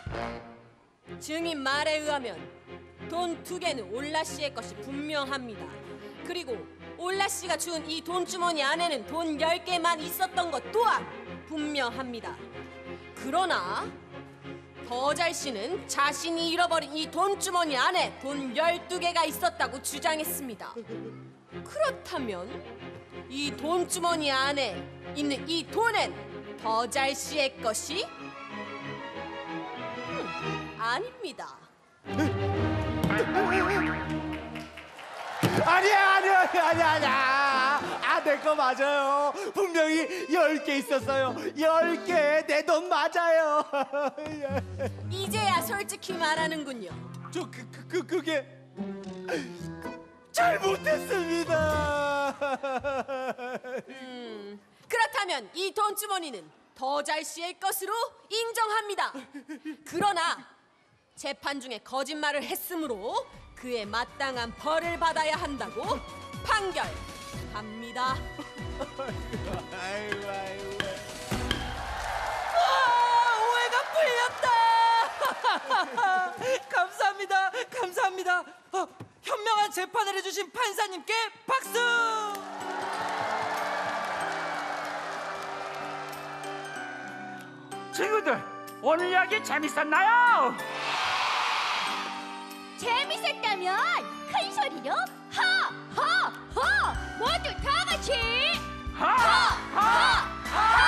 증인 말에 의하면 돈 2개는 올라 씨의 것이 분명합니다. 그리고 올라 씨가 준 이 돈주머니 안에는 돈 10개만 있었던 것 또한 분명합니다. 그러나 더잘 씨는 자신이 잃어버린 이 돈주머니 안에 돈 12개가 있었다고 주장했습니다. 그렇다면 이 돈주머니 안에 있는 이 돈은 더잘 씨의 것이? 아닙니다. 아니야. 내 거 맞아요. 분명히 10개 있었어요. 10개 내 돈 맞아요. 이제야 솔직히 말하는군요. 그게 잘못했습니다. 그렇다면 이 돈주머니는 더잘 씨의 것으로 인정합니다. 그러나 재판 중에 거짓말을 했으므로 그에 마땅한 벌을 받아야 한다고 판결합니다. 아이고. 오해가 풀렸다. 감사합니다. 현명한 재판을 해주신 판사님께 박수. 친구들, 오늘 이야기 재밌었나요? 재밌었다면 큰 소리로 허허허 모두 다 같이 허허허.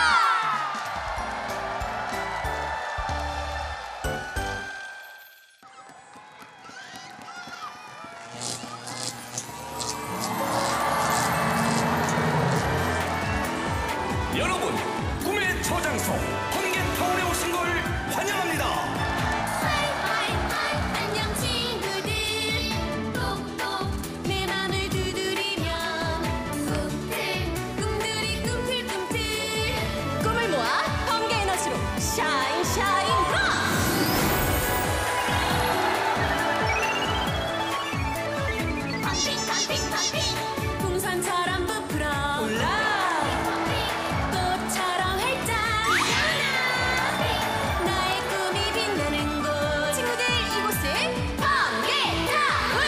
여러분, 꿈의 저장소 번개타운에 오신 걸 환영합니다. 안녕 친구들 똑똑 내 맘을 두드리면 꿈들이 꿈틀꿈틀 꿈을 모아 번개 에너지로 샤인 록! 펌핑 풍선처럼 부풀어 올라 꽃처럼 활짝 나의 꿈이 빛나는 곳 친구들 이곳은 번개타운.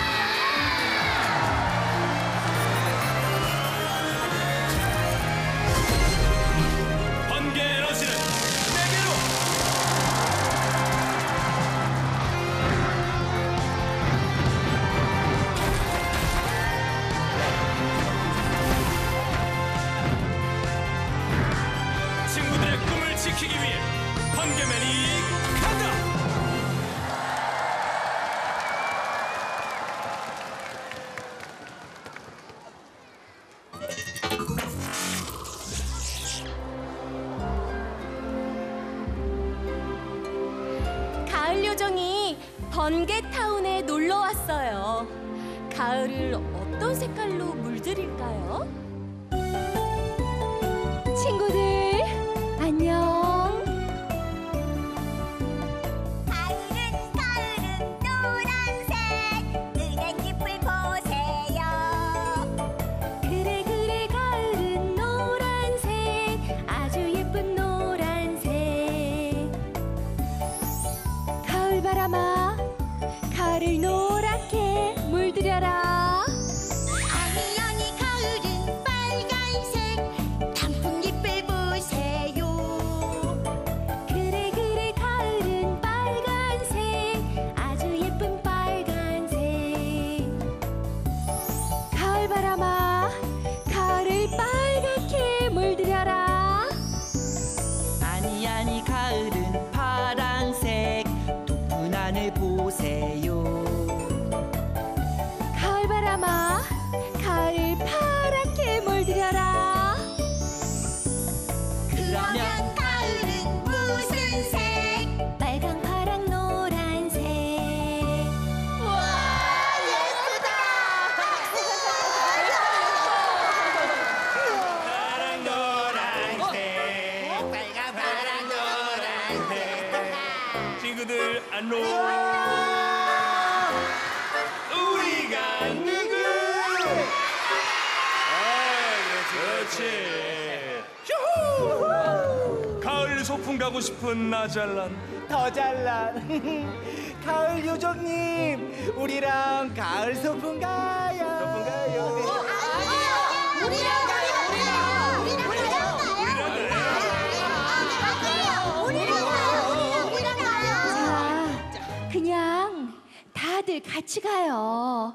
번개 에너지는 내게로. 친구들의 꿈을 지키기 위해 번개맨이 간다. 가을 요정이 번개타운에 놀러 왔어요. 가을을 어떤 색깔로 물들일까요? 친구들 안녕. 가을은 노란색 은행 잎을 보세요. 그래 가을은 노란색 아주 예쁜 노란색. 가을 바람아 가을을 노랗게 물들여라. 아니 가을은 빨간색 단풍잎을 보세요. 그래 가을은 빨간색 아주 예쁜 빨간색. 가을 바람아 친구들 안녕. 우리가 누구? 그렇지. 휴! 가을 소풍 가고 싶은 나 잘난. 더 잘난 가을 요정님, 우리랑 가을 소풍 가요. 소풍 가요. 네. 그냥 다들 같이 가요.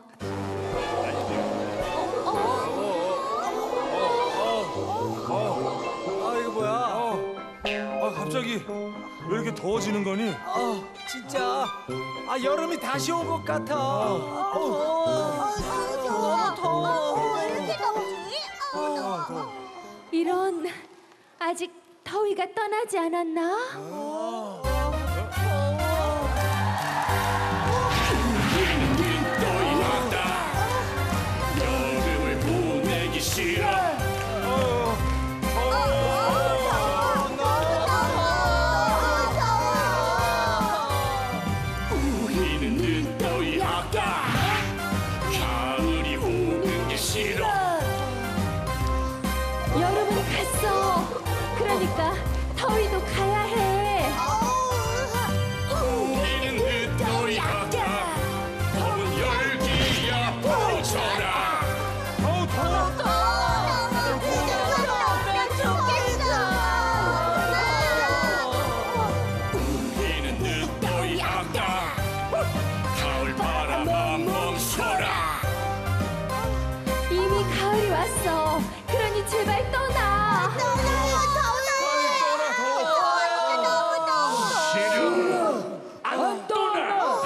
이거 뭐야? 갑자기 왜 이렇게 더워지는 거니? 진짜 여름이 다시 온 것 같아. 너무 더워. 왜 이렇게 덥지? 이런, 아직 더위가 떠나지 않았나? 여름을 보내기 싫어. 우리는 늦더위 아까 가을이 오는 게 싫어. 여름은 갔어. 그러니까 더위도 가야 해. 우리는 늦더위 아까 더운 열기야 퍼져라. 우리는 늦더위 아까 가을 바람아 멈춰라. 이미 가을이 왔어. 그러니 제발 떠나. 안 떠나.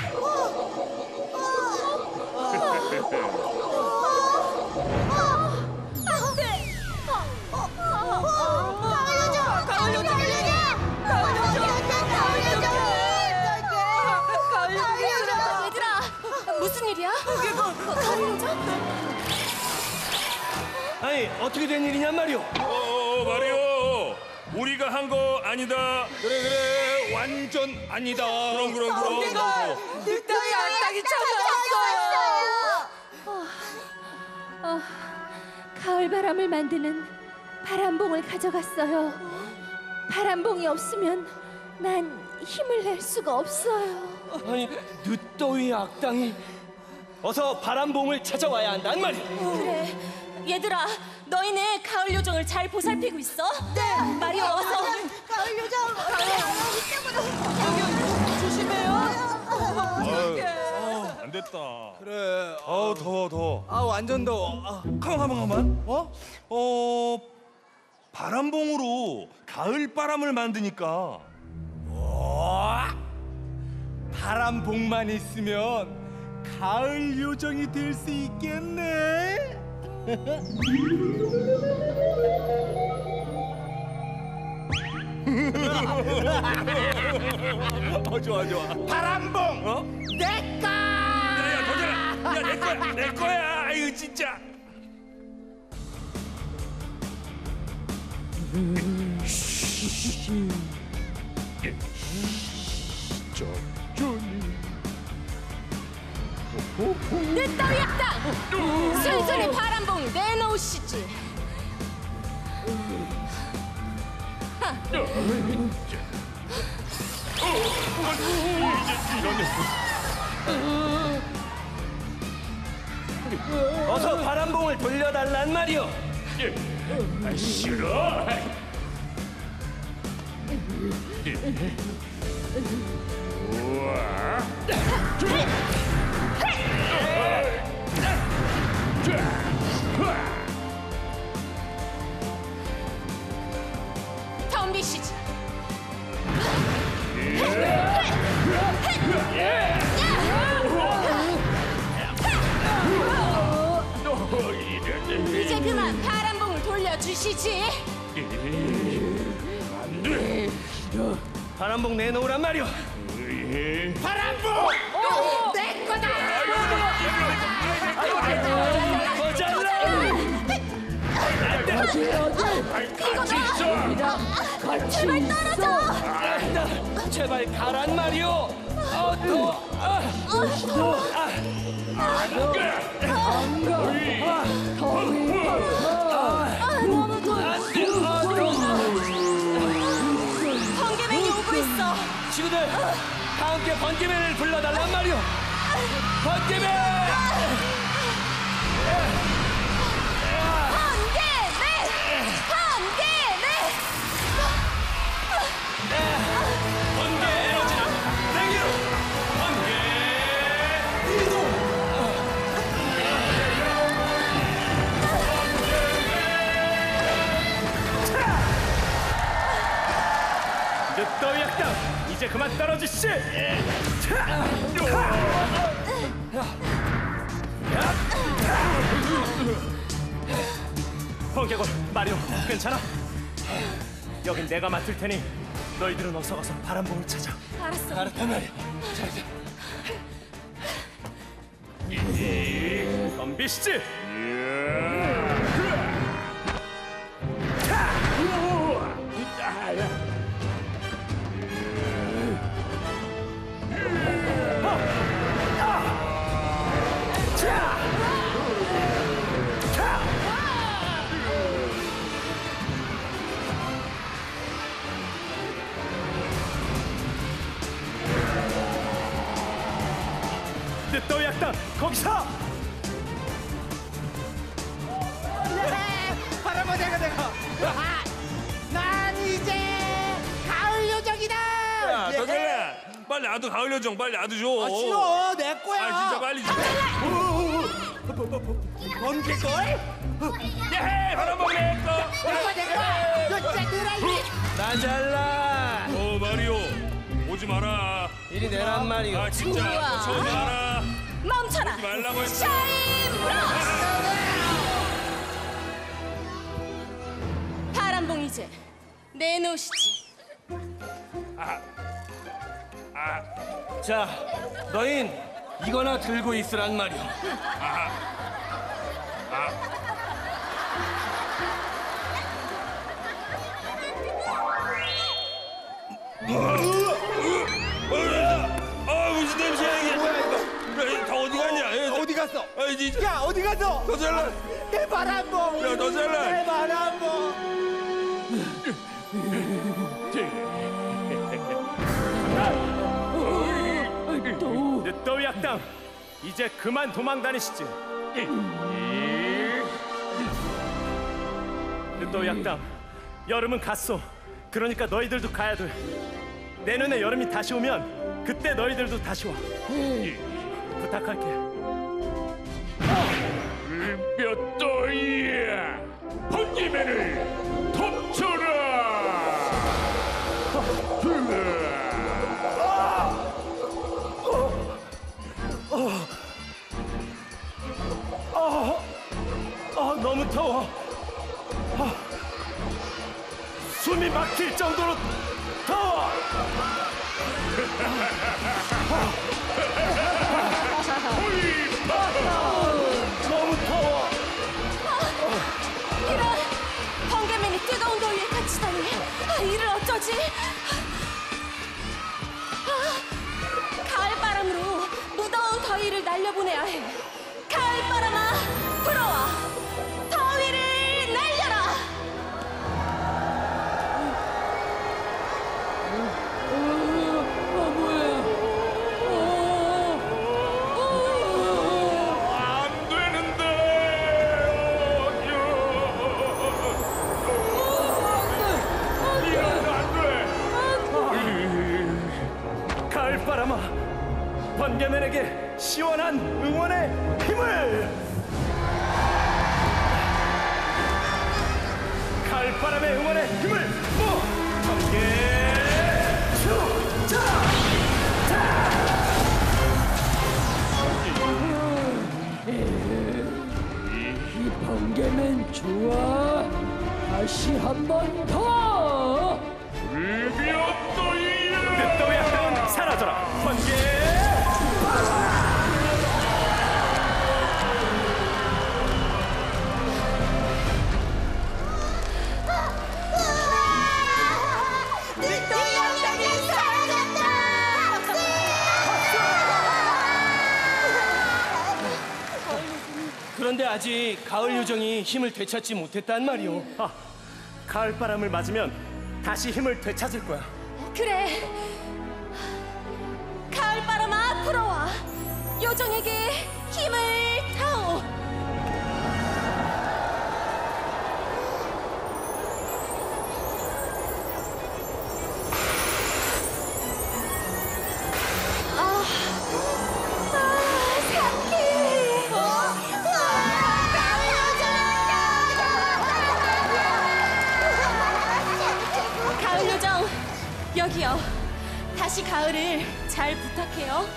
얘들아, 무슨 일이야? 가을 요정? 아니 어떻게 된 일이냔 말이오. 마리오, 우리가 한 거 아니다. 그래 완전 아니다. 그럼. 늑대의 악당이 찾아왔어요. 가을 바람을 만드는 바람봉을 가져갔어요. 바람봉이 없으면 난 힘을 낼 수가 없어요. 아니 늦더위 악당이 어서 바람봉을 찾아와야 한단 말이오. 그래, 얘들아, 너희는 가을 요정을 잘 보살피고 있어? 네. 마리오, 어서. 가을 요정. 조심해요. 안 됐다. 그래. 더워. 완전 더워. 가만. 바람봉으로 가을 바람을 만드니까 바람봉만 있으면 가을 요정이 될 수 있겠네. 좋아. 바람봉 내꺼. 야, 도전아. 내 거야. 아유, 진짜. 늦더위 악당! 슬슬이 바람봉 내놓으시지. 어서 바람봉을 돌려달란 말이오. 싫어. 우와. 덤비시지. 이제 그만 바람봉을 돌려주시지. 바람봉 내놓으란 말이오. 바람봉 내 거다. 더 잘라. 제발 떨어져. 제발 가란 말이오. 번개맨이 오고 있어. 친구들, 다 함께 번개맨을 불러달란 말이오. 번개맨! 번개 에너지는 내기로 번개 이동. 늦더위 약당 이제 그만 떨어지시. 번개골 마리오 괜찮아? 여긴 내가 맡을 테니 너희들은 어서 가서 바람봉을 찾아. 알았어. 알았단 말이야. 덤비시지. 늦더위 약당 거기서. 바람아 내가 난 이제 가을 요정이다. 야, 너들아, 빨리 아도 가을 요정 빨리 아도 줘. 싫어 내 거야. 아 진짜 빨리 줘. 번개걸? 예, 바람봉 내 거. 난 잘라. 마리오 오지 마라. 이리 내란 말이오. 아 진짜 좋아. 오지 마라. 멈춰라. 오지 말라고 했어. 샤인 브러쉬. 바람봉 이제 내놓으시지. 자, 너흰 이거나 들고 있으란 말이오. 무슨 냄새야 이게? 뭐야 이거? 다 어디 갔냐? 어디 갔어? 이제 야 어디 갔어? 더 잘라. 내 바람봉. 야, 더 잘라. 내 바람봉. 늦더위 약당 이제 그만 도망 다니시지. 늦더위 약당 여름은 갔어. 그러니까 너희들도 가야 돼. 내년에 여름이 다시 오면 그때 너희들도 다시 와. 부탁할게. 몇 더위야. 번개맨을 덮쳐라. 너무 더워. 숨이 막힐 정도로 더워. 너무 더워. 이런 번개맨이 뜨거운 더위에 갇히다니. 이를 어쩌지? 가을 바람으로 무더운 더위를 날려보내야 해. 가을 바람아 불어와. 더위를 날려라. 안 되는데. 이러면 안 돼. 가을 바람아, 번개맨에게 시원한 응원의 힘을. 가을 바람의 응원의 힘을 번개 축자. 이 번개맨 좋아. 다시 한 번 더. 늦더위 약당은 사라져라. 번개. 아직 가을 요정이 힘을 되찾지 못했단 말이오. 가을 바람을 맞으면 다시 힘을 되찾을 거야. 그래. 가을바람아 불어와. 요정에게 힘을 다오. 가을 요정 여기요. 다시 가을을 잘 부탁해요.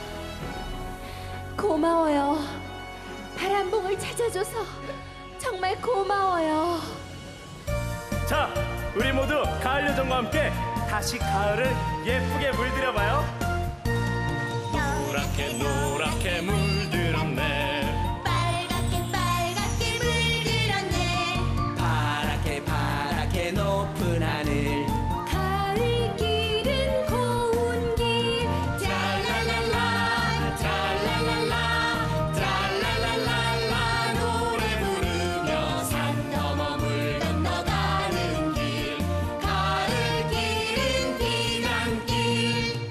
고마워요. 바람봉을 찾아줘서 정말 고마워요. 자, 우리 모두 가을 요정과 함께 다시 가을을 예쁘게 물들여봐요. 노랗게 노랗게 물들었네. 빨갛게 빨갛게 물들었네. 파랗게 파랗게 높은 하늘. 가을 길은 고운 길. 랄랄랄라 랄랄랄라 랄랄랄라 노래 부르며 산 넘어 물 건너가는 길. 가을 길은 비단길.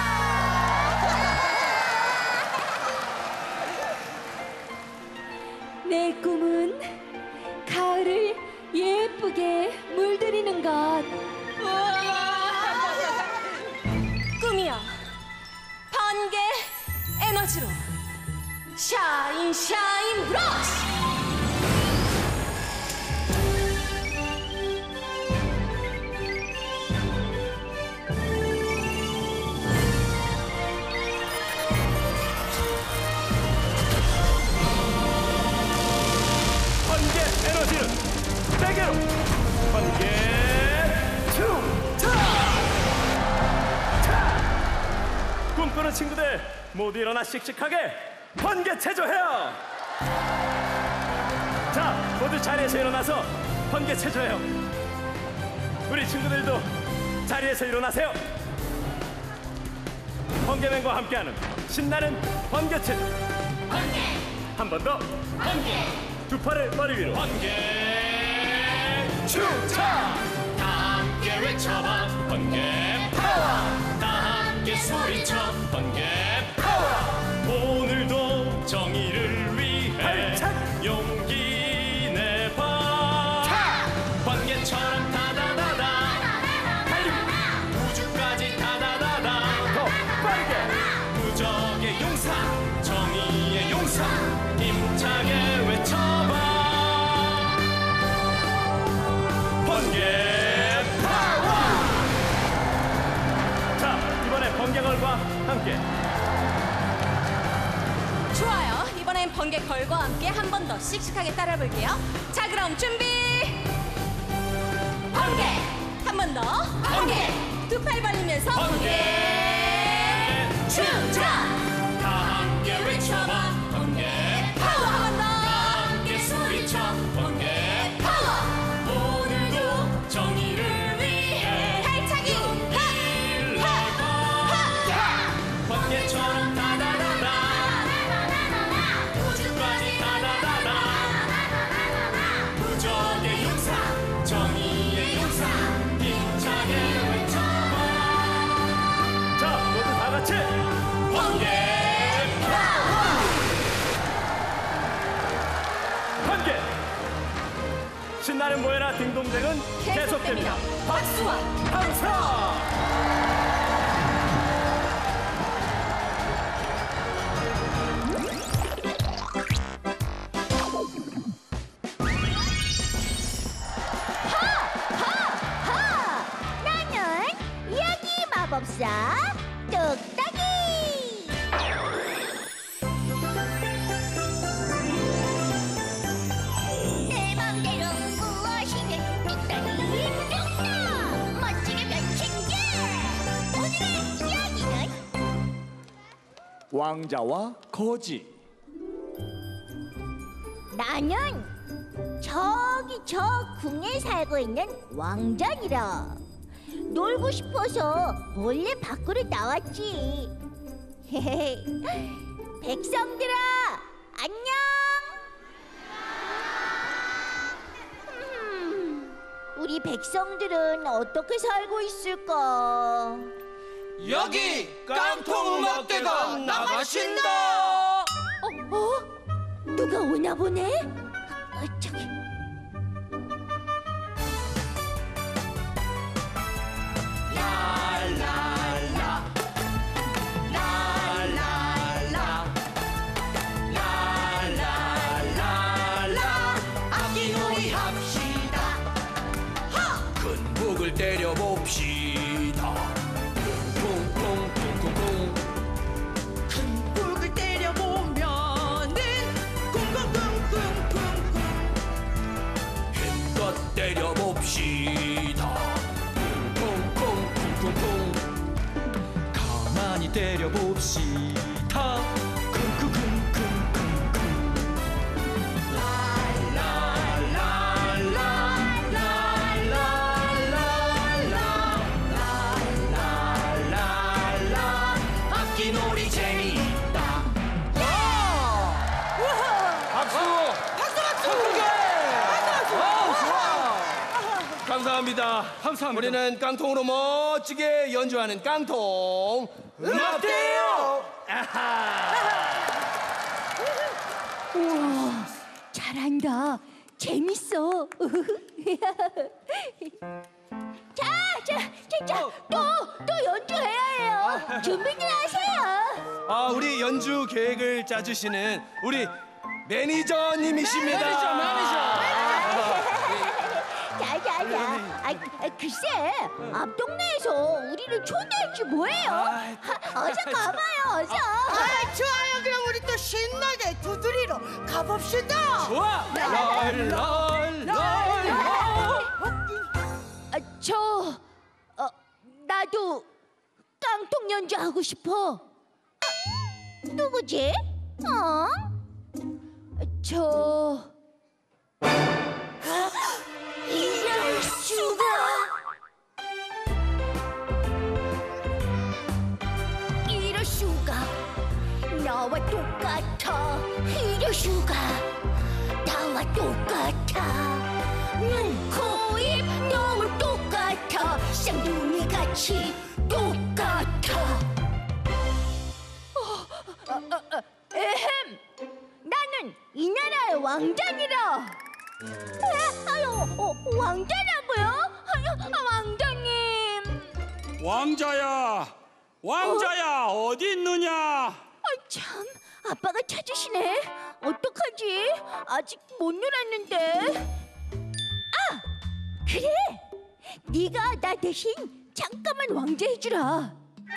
내 꿈은 가을을 예쁘게 물들이는 것. 꿈이야. 번개 에너지로 샤인 샤인 브러쉬. 번개 에너지는 세계로 번개 충차! 꿈꾸는 친구들 모두 일어나 씩씩하게 번개 체조해요. 자, 모두 자리에서 일어나서 번개 체조해요. 우리 친구들도 자리에서 일어나세요. 번개맨과 함께하는 신나는 번개 체조. 한 번 더. 두 팔을 머리 위로. 번개 충차! 다 함께 외쳐봐 번개 파워. 다 함께 소리쳐 번개 파워. 오늘도 정의를 위해 발차기! 용기 내봐. 번개처럼 다다다다 우주까지 다다다다. 더 빠르게. 무적의 용사 정의의 용사 힘차게 외쳐봐 번개 파워. 자, 이번에 번개걸과 함께. 좋아요. 이번엔 번개 걸과 함께 한 번 더 씩씩하게 따라 볼게요. 자, 그럼 준비. 번개. 한 번 더. 번개. 두 팔 벌리면서 번개 충차. 다 함께 외쳐봐 번개 파워. 한 번 더. 다 함께 소리쳐 번개 파워. 오늘도 정의를 위해 발차기. 번개처럼 다다다다 우주까지 다다다다 무적의 용사 정의의 용사 힘차게 외쳐봐 자, 모두 다 같이. 번개 파워. 번개. 신나는 모여라 딩동댕은 계속됩니다. 박수와 함성. 나는 이야기 마법사 뚝딱이. 내 맘대로 무엇이든 뚝딱이 뚝딱 멋지게 변신게. 오늘의 이야기는 왕자와 거지. 나는 저기 저 궁에 살고 있는 왕자니라. 놀고 싶어서 몰래 밖으로 나왔지. 백성들아, 안녕. 우리 백성들은 어떻게 살고 있을까? 여기 깡통 음악대가 나가신다. 누가 오나 보네? 저기. 악기놀이 합시다. 큰 북을 때려봅시다. 쿵쿵쿵쿵쿵. 큰 불을 때려보면은 쿵쿵쿵쿵쿵쿵. 힘껏 때려봅시다. 쿵쿵쿵쿵쿵. 가만히 때려봅시다. 악기놀이 재미있다. 감사합니다. 우리는 깡통으로 멋지게 연주하는 깡통 음악대요. 우와, 잘한다. 재밌어. 자, 또 연주해야 해요. 준비들 하세요. 아, 우리 연주 계획을 짜주시는 우리 매니저님이십니다. 자. 글쎄, 앞 동네에서 우리를 초대할지 뭐예요? 어서 가봐요, 어서. 좋아요. 그럼 우리 또 신나게 두드리러 가봅시다. 좋아. 나도 깡통 연주하고 싶어. 누구지? 이럴 수가. 이럴 수가. 나와 똑같아. 이럴 수가. 나와 똑같아. 눈, 코, 입 너무 똑같아. 쌍둥이 같이 똑같아. 에헴. 나는 이 나라의 왕자니라. 왕자라고요? 왕자님. 왕자야 어디 있느냐? 참, 아빠가 찾으시네. 어떡하지? 아직 못 놀았는데. 그래. 네가 나 대신 잠깐만 왕자 해주라.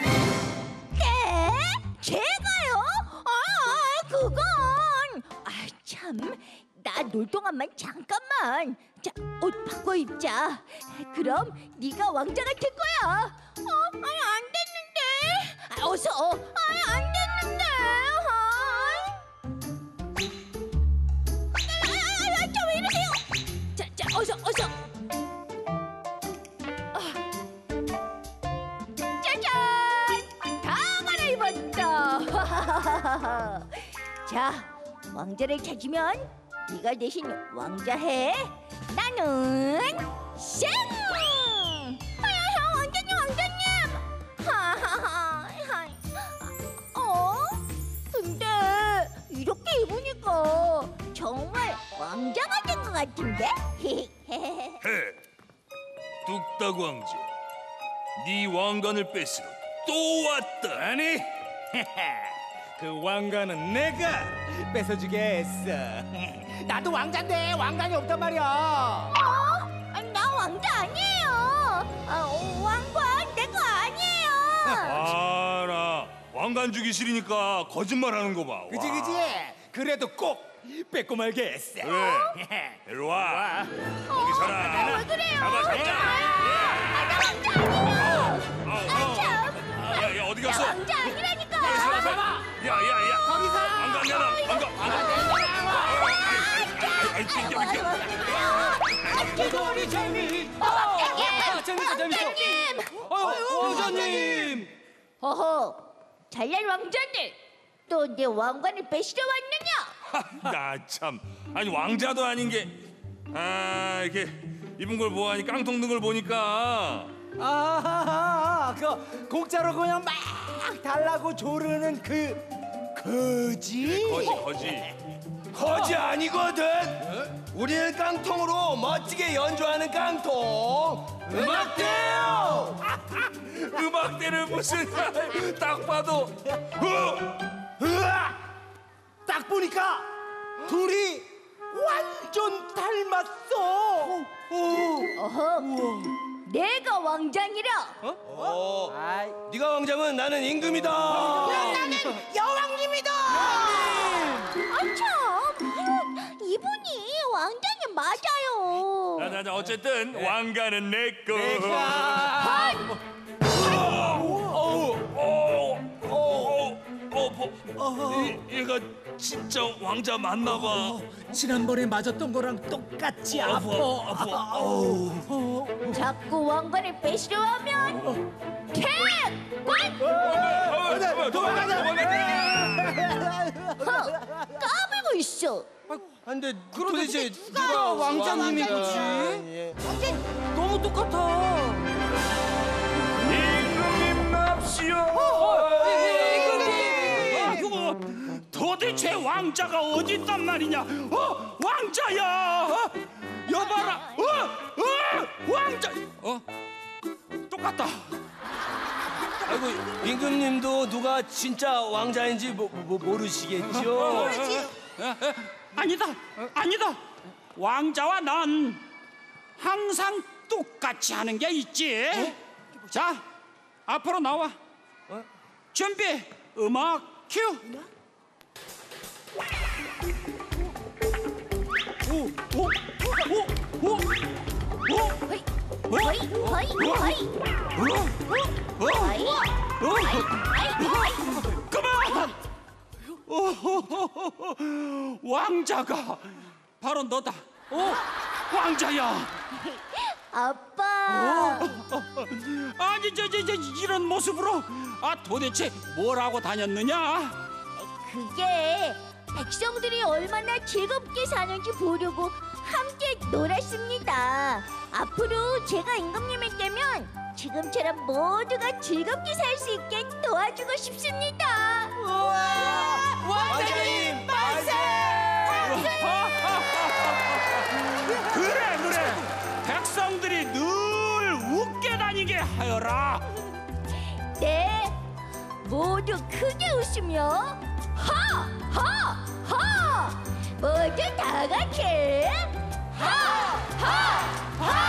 네? 제가요? 그건. 참. 나 놀 동안만 잠깐만. 자, 옷 바꿔 입자. 그럼 네가 왕자가 될 거야. 안 됐는데. 어서. 안 됐는데. 왜 이러세요? 자, 어서. 짜잔! 다 갈아입었다. 자, 왕자를 찾으면 네가 대신 왕자 해. 나는 쌩! 왕자님! 근데 이렇게 입으니까 정말 왕자가 된 것 같은데? 헤, 뚝딱 왕자, 네 왕관을 뺏으러 또 왔다. 아니, 그 왕관은 내가 뺏어주겠어. 나도 왕자인데 왕관이 없단 말이야. 나 왕자 아니에요. 왕관 내 거 아니에요. 나 왕관 주기 싫으니까 거짓말하는 거 봐. 그지? 그래도 꼭 뺏고 말겠어. 그래, 일로 와. 여기 서라. 왜 그래요? 잡아. 나 왕자 아니에요. 참. 야, 어디 갔어? 나 왕자 아니라니까. 야, 거기서. 왕관 내놔. 악기놀이 재미있다. 왕자님. 왕자님. 허허, 잘난 왕자들. 또 내 왕관을 뺏으러 왔느냐? 나 참. 아니 왕자도 아닌 게. 이렇게 입은 걸 뭐하니 깡통 든 걸 보니까. 그 공짜로 그냥 막 달라고 조르는 그 거지? 거지 아니거든. 우리는 깡통으로 멋지게 연주하는 깡통. 음악대요. 음악대는 무슨 딱 봐도 딱 보니까 둘이 완전 닮았어. 어허, 내가 왕장이라. 네가 왕자면 나는 임금이다. 그럼 나는 여왕님이다. 아참, 이분이 왕장이 맞아요. 자, 어쨌든 왕가는 내 거. 얘가 진짜 왕자 맞나 봐. 지난번에 맞았던 거랑 똑같이 아파. 자꾸 왕관을 뺏으려 하면 개관! 까불고 있어. 근데 도대체 누가 왕자님인 거지? 너무 똑같아. 임금님 납시오. 그거 도대체 왕자가 어디 있단 말이냐? 왕자야! 여봐라! 왕자! 똑같다. 아이고 임금님도 누가 진짜 왕자인지 모르시겠죠? 아니다. 왕자와 난 항상 똑같이 하는 게 있지. 자, 앞으로 나와. 준비, 음악 큐. 그만! 왕자가 바로 너다. 왕자야. 아빠. 아니 저 이런 모습으로 도대체 뭘 하고 다녔느냐? 그게 백성들이 얼마나 즐겁게 사는지 보려고 함께 놀았습니다. 앞으로 제가 임금님이 되면 지금처럼 모두가 즐겁게 살 수 있게 도와주고 싶습니다. 왕자님 만세! 그래 백성들이 늘 웃게 다니게 하여라. 네, 모두 크게 웃으며 하하하 모두 다 같이 하하하